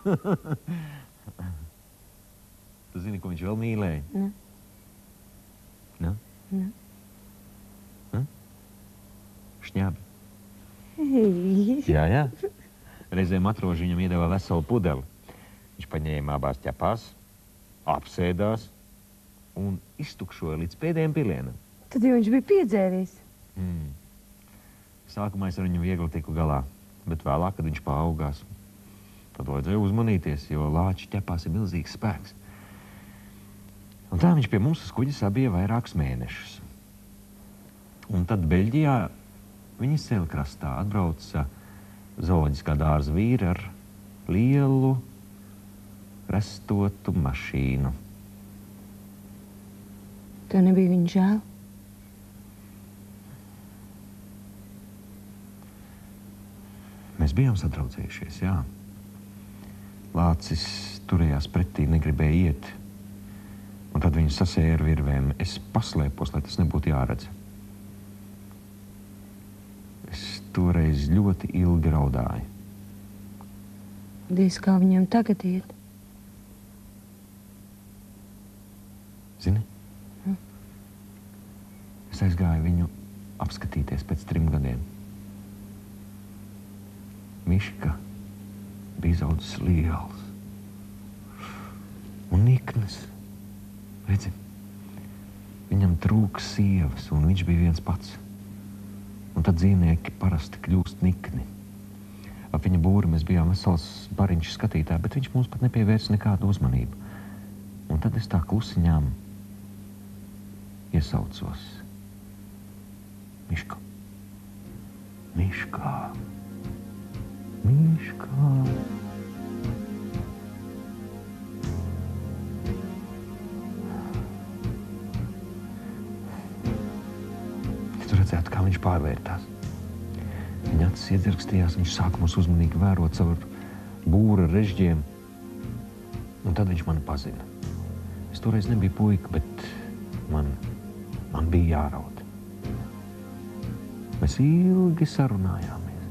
Tu zini, ko viņš vēl mīlēja? Ne. Ne? Ne. Ne? Šņābi. Hei. Jā, jā. Reizēm atroži viņam iedeva veselu pudeli. Viņš paņēma abās ķepās, apsēdās un iztukšoja līdz pēdējiem pilienam. Tad jau viņš bija piedzēries. Mm. Sākumā es ar viņu viegli tiku galā, bet vēlāk, kad viņš paaugās, tad vajadzēja uzmanīties, jo lāču ķepās ir milzīgs spēks. Un tā viņš pie mums uz kuģa sabija vairākus mēnešus. Un tad Beļģijā viņi Selkrastā atbrauca zooloģiskā dārza vīri ar lielu restotu mašīnu. Tev nebija viņa žēl? Mēs bijām satraucējušies, jā. Lācis turējās pretī, negribēja iet. Un tad viņu sasēja ar virvēm. Es paslēpos, lai tas nebūtu jāredz. Es toreiz ļoti ilgi raudāju. Diez, kā viņam tagad iet? Zini? Hm? Es aizgāju viņu apskatīties pēc trim gadiem. Miška bija izaudzis liels un nikns. Redzi, viņam trūks sievas, un viņš bija viens pats. Un tad dzīvnieki parasti kļūst nikni. Ap viņa būri mēs bijām vesels bariņš skatītāji, bet viņš mums pat nepievērsa nekādu uzmanību. Un tad es tā klusiņām iesaucos. Miška. Miška. Miška. Tu redzētu, kā viņš pārvērtās. Viņa acis iedzirkstījās, viņš sāka mūs uzmanīgi vērot caur būra režģiem. Un tad viņš mani pazina. Es toreiz nebiju puika, bet man, man bija jāraud. Mēs ilgi sarunājāmies.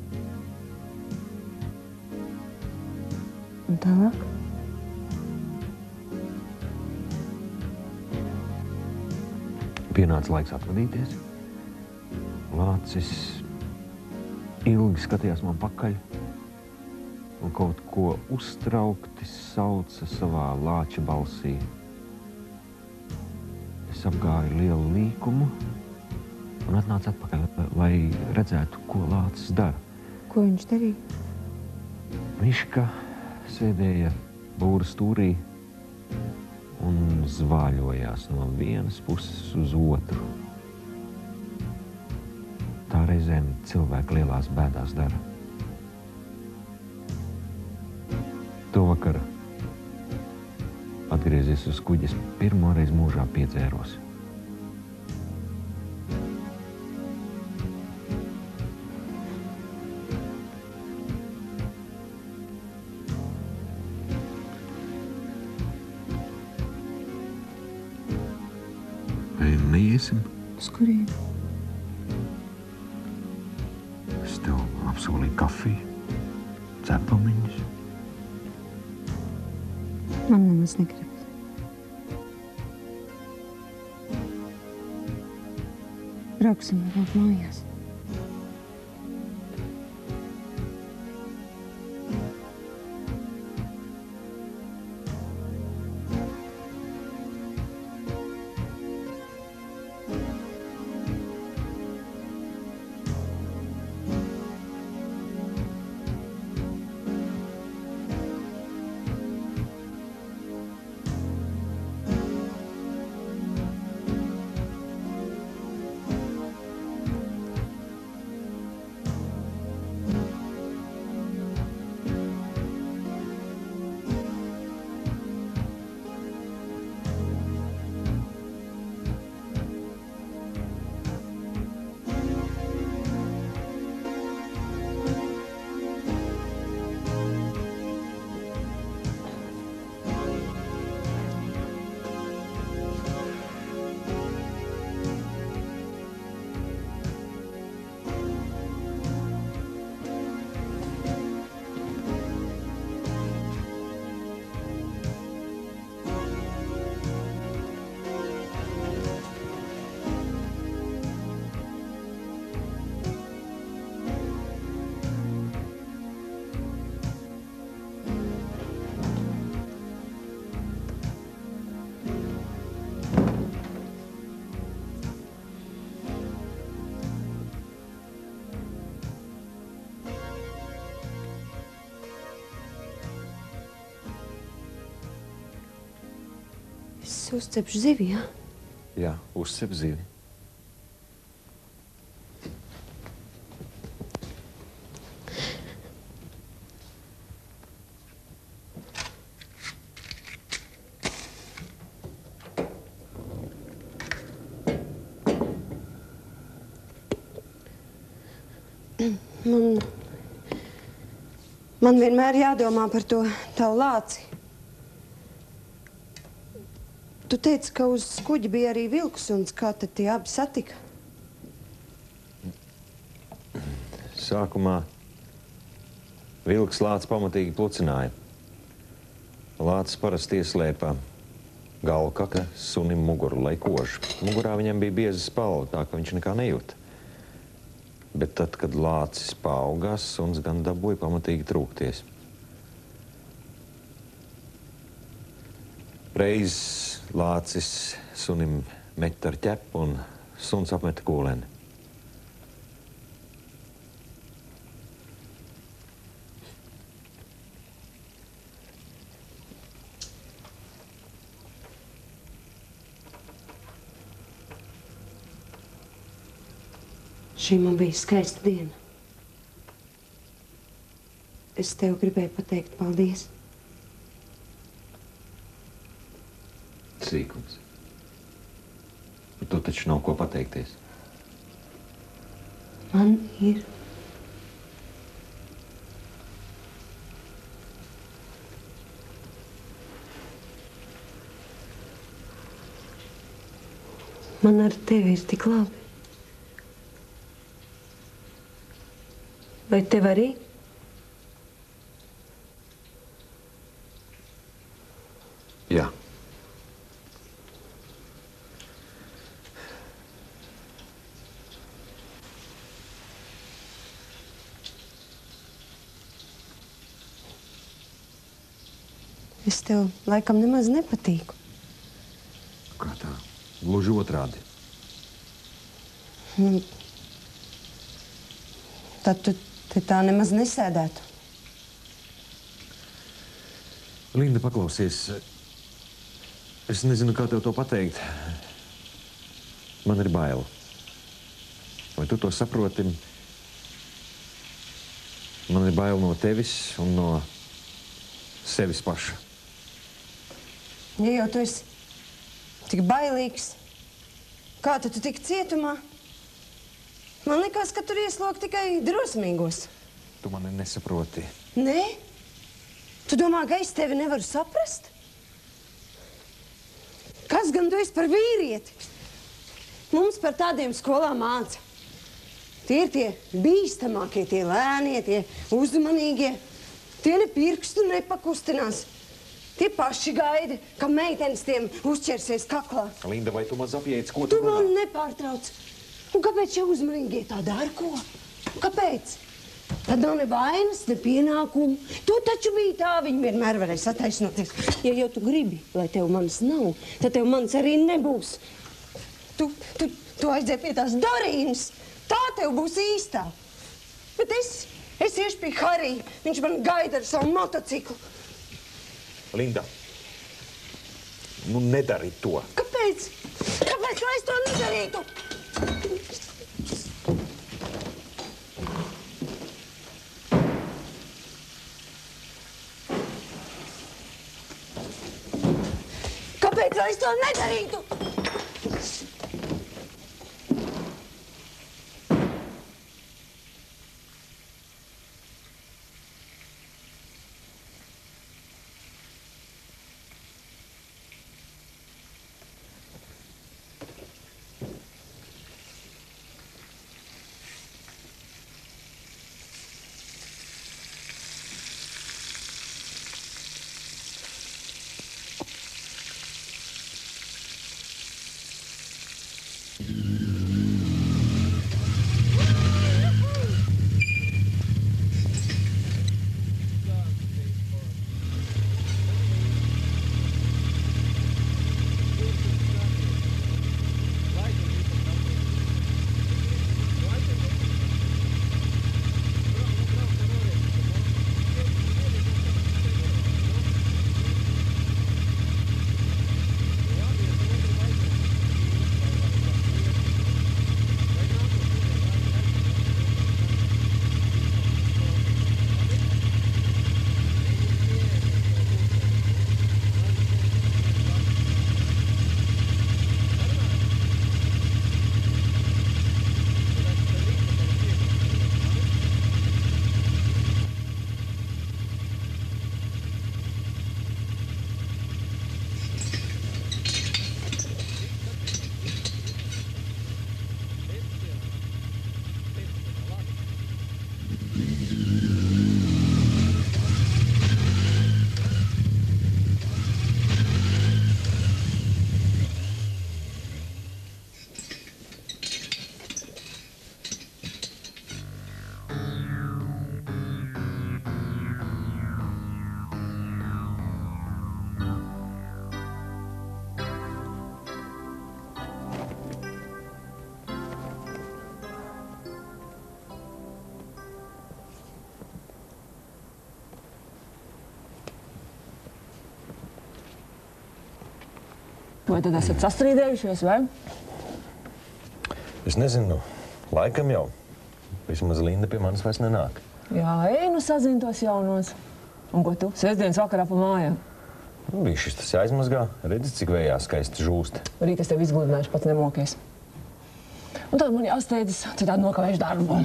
Un tālāk? Pienāca laiks atvadīties. Lācis ilgi skatījās man pakaļ un kaut ko uztraukti sauca savā lāča balsī. Es apgāju lielu līkumu un atnācu atpakaļ, lai redzētu, ko lācis dara. Ko viņš darīja? Miška sēdēja būra stūrī un zvāļojās no vienas puses uz otru. Tā reizēm cilvēki lielās bēdās dara. To vakaru atgriezies uz kuģis, pirmo reizi mūžā piedzēros. Vai neiesim? Uz kurieni? Es tev apsolīju kafiju, cepamiņus. Man nemaz negribas. Brauksim vēlāk mājās. Es uzcepšu zivi, jā? Jā, uzcep zivi. Man, man vienmēr jādomā par to tavu lāci. Tu teici, ka uz kuģa bija arī vilksuns. Kā tad tie abi satika? Sākumā vilks lācis pamatīgi plucināja. Lācis parasti ieslēpā galvu kakla sunim muguru, lai kož. Mugurā viņam bija bieza spalva, tā ka viņš nekā nejūt. Bet tad, kad lācis paaugās, suns gan dabūja pamatīgi trūkties. Reiz lācis sunim met ar ķepu un suns apmeta kūleni. Šī man bija skaista diena. Es tev gribēju pateikt paldies. Sīkums. Par to taču nav ko pateikties. Man ir. Man ar tevi ir tik labi. Vai tev arī? Jā. Es tev laikam nemaz nepatīku. Kā tā? Gluži otrādi. Nu, tad tu te tā nemaz nesēdētu. Linda, paklausies. Es nezinu, kā tev to pateikt. Man ir bail. Vai tu to saproti? Man ir bail no tevis un no sevis paša. Ja jau tu esi tik bailīgs, kā tad tu tik cietumā? Man likās, ka tur ieslok tikai drosmīgos. Tu mani nesaproti. Nē? Tu domā, ka es tevi nevaru saprast? Kas gan tu esi par vīrieti? Mums par tādiem skolā māca. Tie ir tie bīstamākie, tie lēnie, tie uzmanīgie. Tie ne pirkstu nepakustinās. Tie paši gaida, ka meitenes tiem uzķersies kaklā. Linda, vai tu maz apjēdz, ko tu Tu man nepārtrauc. Un kāpēc šie uzmanīgie tā dara ko? Kāpēc? Tad nav ne vainas, ne pienākumu. Tu taču biji tā, viņi vienmēr varēs attaisnoties. Ja jau tu gribi, lai tev manas nav, tad tev manas arī nebūs. Tu, tu, tu aizdēji pie tās Dorīnas. Tā tev būs īstā. Bet es, es iešu pie Harija. Viņš man gaida ar savu motociklu. Linda, nu nedari to. Kāpēc? Kāpēc lai es to nedarītu? Kāpēc lai es to nedarītu? Vai tad esat sastrīdējušies, vai? Es nezinu, laikam jau. Vismaz Linda pie manis vairs nenāk. Jā, ej, nu sazini tos jaunos. Un ko tu? Sēsdienas vakarā pa mājām. Nu, bija šis tas aizmazgā. Redzi, cik vējā skaisti žūst. Rīt es tev izgludināšu, pats nemokies. Un tad man jāsteidzas, citādi nokavēšu darbu.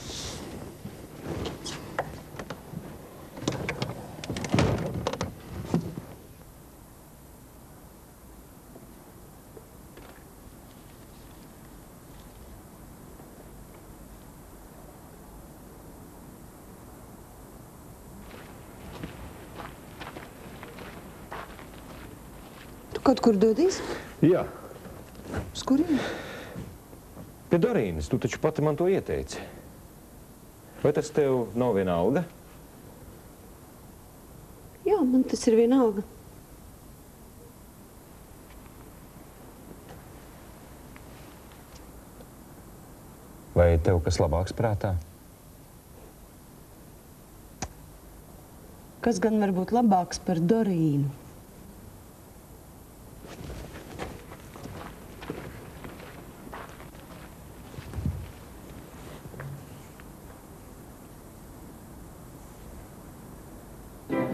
Kaut kur dodies? Jā. Uz kuriem? Pie Dorīnas, tu taču pati man to ieteici. Vai tas tev nav vienalga? Jā, man tas ir vienalga. Vai tev kas labāks prātā? Kas gan var būt labāks par Dorīnu?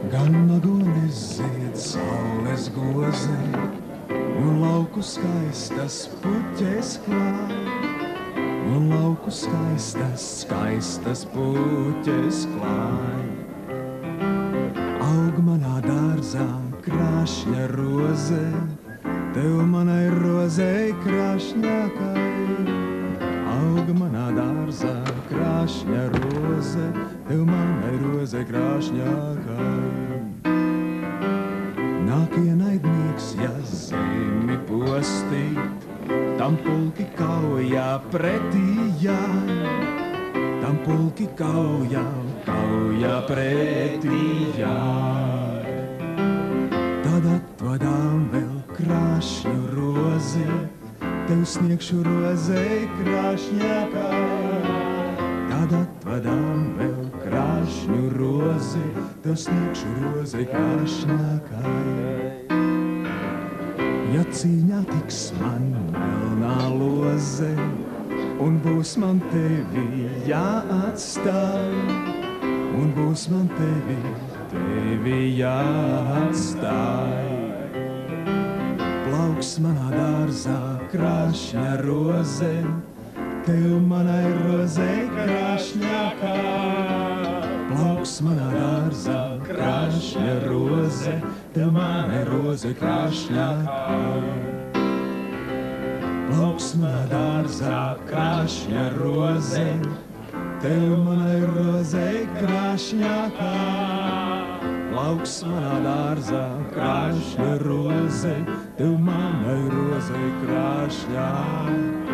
Gan magonis zied saules gozē, un lauku skaistas puķes klāj. Un lauku skaistas, skaistas puķes klāj. Aug manā dārzā krāšņa roze, tev manai rozei krāšņākai. Aug manā dārzā krāšņa roze, tev manai rozei krāšņākai. Nāk ienaidnieks, ja zemi postīt, tam pulki kaujā pretī jāj. Tam pulki kaujā, kaujā pretī jāj. Tad atvadām vēl krāšņu rozi, tev sniegšu rozei krāšņākai. Tad atvadām vēl krāšņu rozi, tev sniegšu rozei krāšņākai. Ja cīņā tiks man melnā loze, un būs man tevi jāatstāj, un būs man tevi, tevi jāatstāj. Plauks manā dārzā krāšņa roze, tev manai rozei krāšņākā. Plauks manā dārzā krāšņa roze, tev manai rozei krāšņākā. Plauks manā dārzā krāšņa roze, tev manai rozei krāšņākā. Plauks manā dārzā krāšņa roze, tev manai rozei krāšņākā.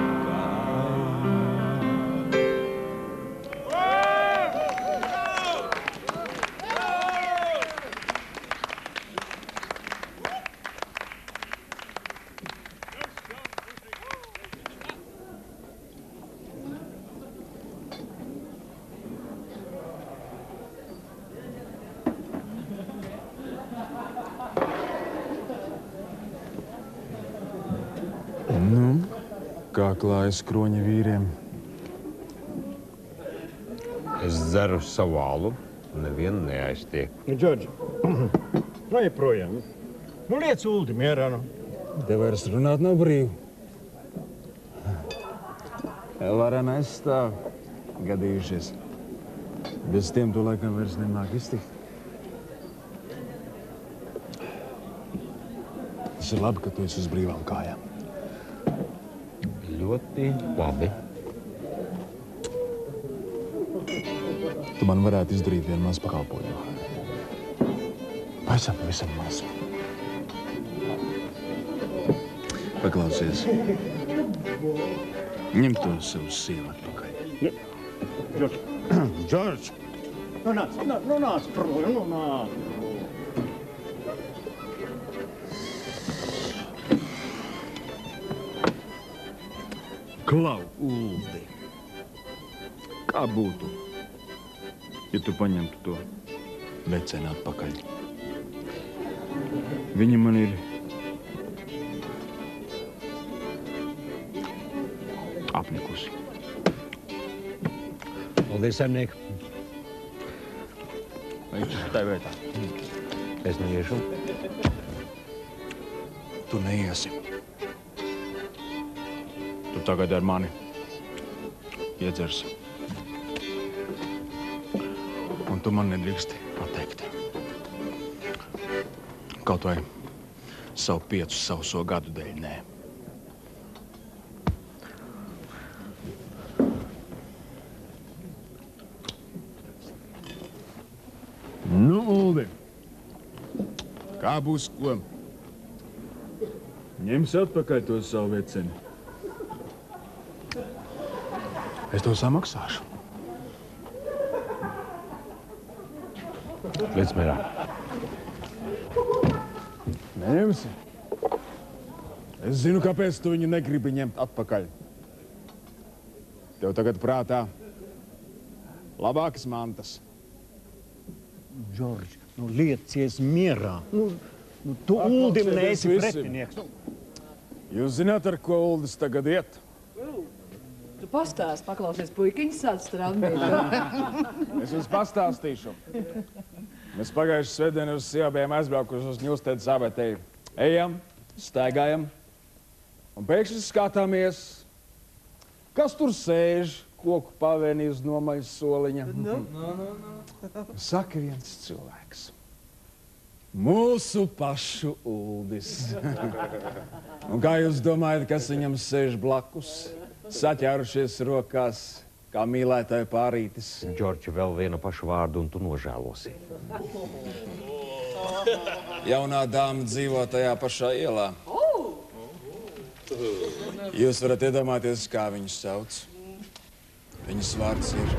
Kā klājas kroņa vīriem? Es dzeru savu alu, nevienu neaiztiek. Nu, Džordži, nu, ej projām. Nu, liec Uldi mierā, nu. Te vairs runāt nav brīvi. Elvarena aizstāv gadījušies. Bez tiem tu laikam vairs nemāk iztikt. Tas ir labi, ka tu esi uz brīvām kājām. Ļoti labi. Tu man varētu izdarīt vienu mazu pakalpojumu. Pavisam, pavisam mazu. Paklausies. Ņem to savu sievu atpakaļ. Džordž, Džordž, nu nāc, nu nāc projām, nu nāc. Klau, Uldi, kā būtu, ja tu paņemtu to veceni atpakaļ? Viņa man ir apnikusi. Paldies, saimniek. Eikšu tai vietā. Es neiešu. Tu neiesi. Tu tagad ar mani iedzersi. Un tu man nedrīksti pateikt. Kaut vai savu piecu sauso gadu dēļ, nē. Nu, Uldi, kā būs ko? Ņems atpakaļ to savu veceni. Es to samaksāšu. Liec mierā. Neņemsi? Es zinu, kāpēc tu viņu negribi ņemt atpakaļ. Tev tagad prātā labākas mantas. Džordž, nu liecies mierā. Nu, nu tu Uldim neesi pretinieks. Jūs zināt, ar ko Uldis tagad iet? Tu pastāst, paklausies, puikiņas sāc strādāt. Es jums pastāstīšu. Mēs pagājušajā svētdienā uz sievām bijām aizbraukuši uz Ņūstedes abatēju. Ejam, staigājam, un pēkšņi skatāmies, kas tur sēž, koku pavēnī uz nomaļas soliņa. Nu, nu, nu. Saka viens cilvēks. Mūsu pašu Uldis. Un kā jūs domājat, kas viņam sēž blakus, saķērušies rokās, kā mīlētāja pārītis? Džordži, vēl vienu pašu vārdu un tu nožēlosi. Jaunā dāma dzīvo tajā pašā ielā. Jūs varat iedomāties, kā viņu sauc. Viņas vārds ir...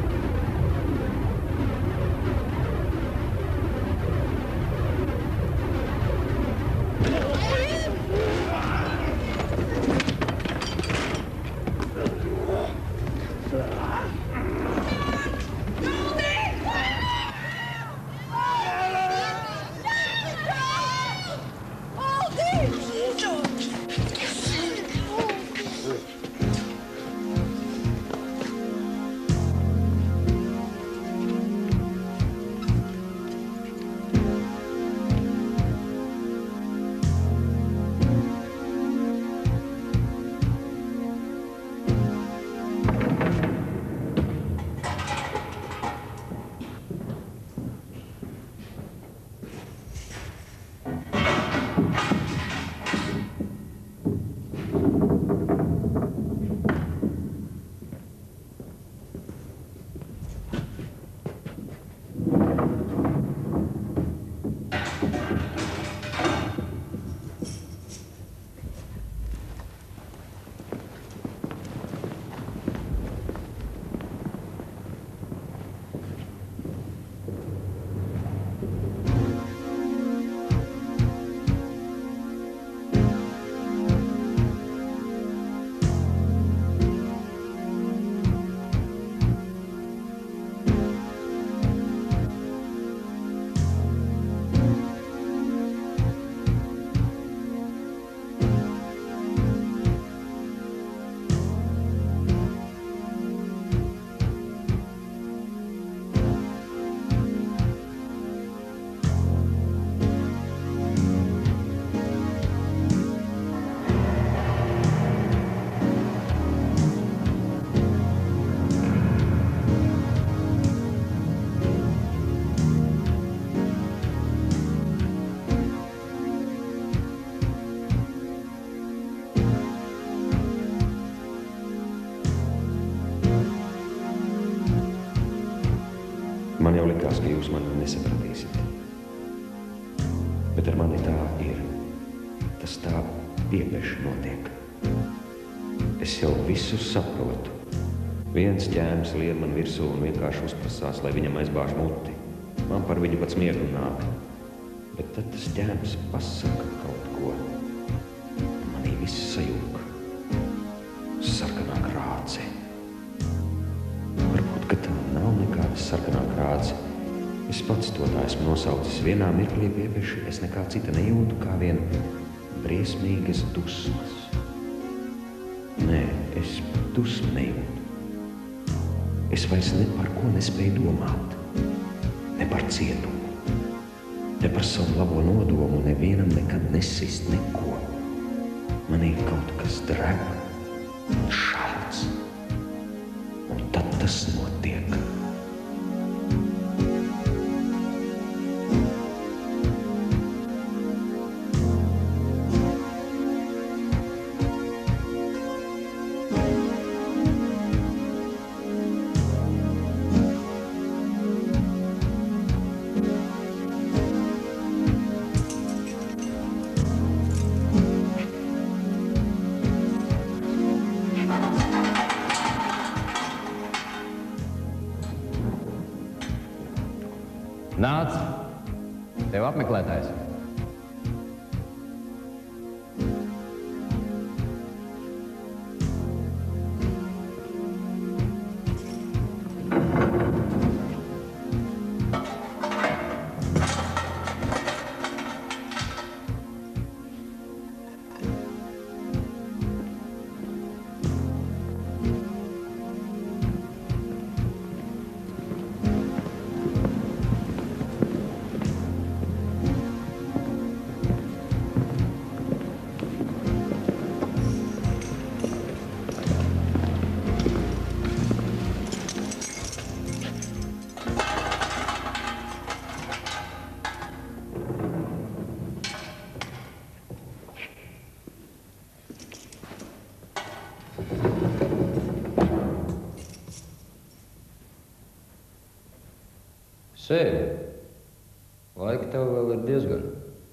Man jau likās, ka jūs mani nesapratīsiet. Bet ar mani tā ir. Tas tā piepeši notiek. Es jau visu saprotu. Viens ķēmis lien man virsū un vienkārši uzprasās, lai viņam aizbāž muti. Man par viņu pats miegu nāk. Bet tad tas ķēmis pasaka kaut ko. Manī viss sajūg. Sarkanā krāce. Varbūt, ka tā nav nekāda sarkanā krāce. Es pats to tā esmu nosaucis. Vienā mirklī piepeši es nekā cita nejūtu, kā vien briesmīgas dusmas. Nē, es dusmu nejūtu. Es vairs ne par ko nespēju domāt. Ne par cietumu. Ne par savu labo nodomu, nevienam nekad nesist neko. Manī kaut kas dreb un šalts. Un tad tas notiek. Nāc, tev apmeklētājs. Sēdi. Laika tev vēl ir diezgan.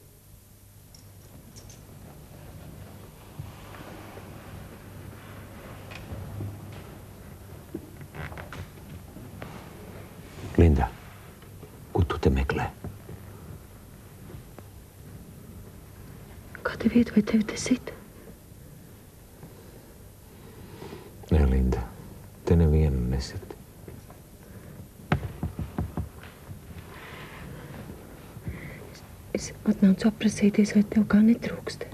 Linda, ko tu te meklē? Kāda vieta vai tevi te sit? Nē, Linda, te nevienu nesit. Es atnācu aprasīties, vai tev kā netrūkst.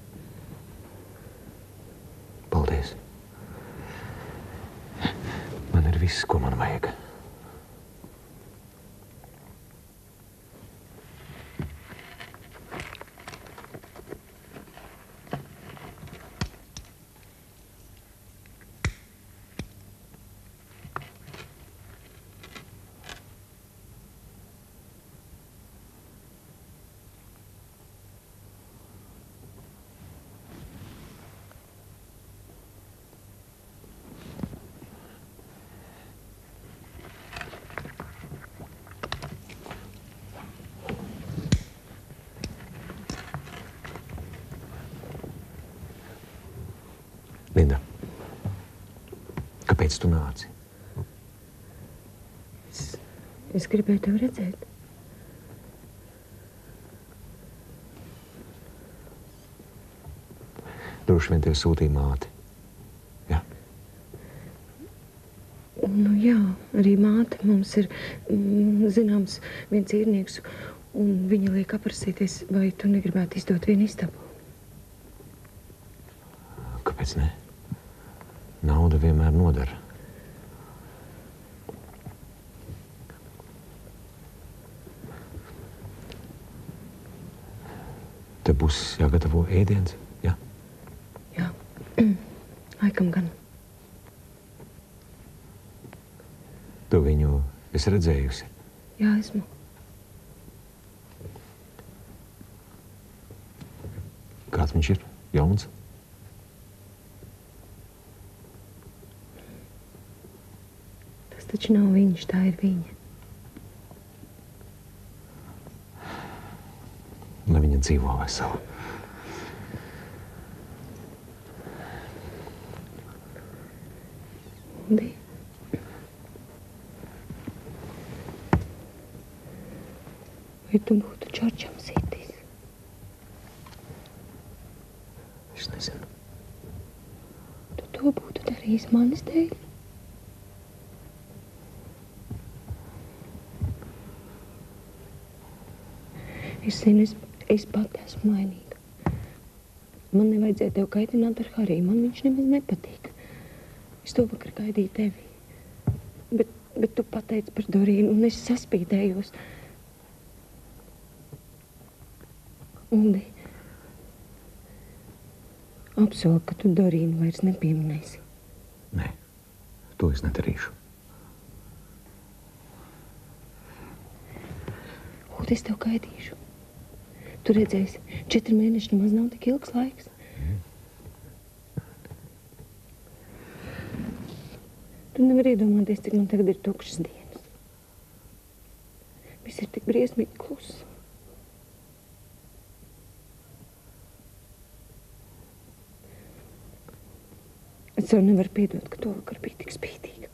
Paldies. Man ir viss, ko man vajag. Linda, kāpēc tu nāci? Es, es gribēju tevi redzēt. Droši vien tevi sūtīja māte. Jā? Nu jā, arī māte mums ir mm, zināms viens īrnieks, un viņa liek aprasīties, vai tu negribētu izdot vienu istabu. Kāpēc ne? Nauda vienmēr nodara. Te būs jāgatavo ēdiens, jā? Jā, laikam gan. Tu viņu esi redzējusi? Jā, esmu. Kāds viņš ir? Jauns? Taču nav viņš, tā ir viņa. Lai viņa dzīvo vesela. Undi. Vai tu būtu Džordžam sitis? Es nezinu. Tu to būtu darījis manis dēļ? Es zinu, es, es pati esmu mainīga. Man nevajadzēja tev kaitināt ar Hariju. Man viņš nemaz nepatīk. Es to vakar gaidīju tevi. Bet, bet tu pateici par Dorīnu, un es saspīdējos. Undi, apsoli, ka tu Dorīnu vairs nepieminēsi. Nē, to es nedarīšu. Un es tev gaidīšu. Tu redzēsi, četri mēneši nemaz nav tik ilgs laiks. Mm. Tu nevari iedomāties, cik man tagad ir tukšas dienas. Viss ir tik briesmīgi kluss. Es sev nevaru piedot, ka to vakar bija tik spītīga.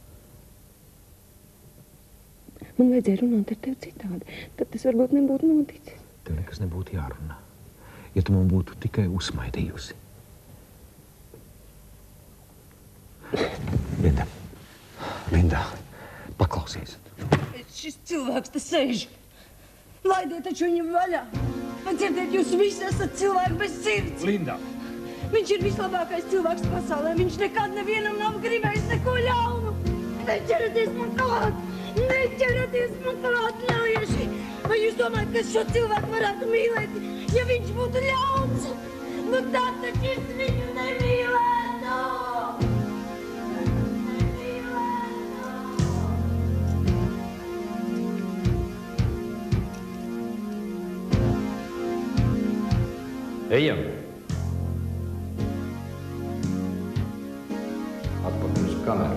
Man vajadzēja runāt ar tevi citādi. Tad tas varbūt nebūtu noticis. Tev nekas nebūtu jārunā, ja tu man būtu tikai uzsmaidījusi. Linda, Linda, paklausies. Šis cilvēks te sēž. Laidiet taču viņu vaļā. Man dzirdiet, jūs visi esat cilvēki bez sirds. Linda. Viņš ir vislabākais cilvēks pasaulē. Viņš nekad nevienam nav gribējis neko ļaunu. Neķeraties man klāt! Neķeraties man klāt, ļaujuši! Vai jūs domājat, ka šo cilvēku varētu mīlēt, ja viņš būtu ļauns? Nu tā taču es viņu nemīlētu! Ejam! Atpakaļ uz kameru.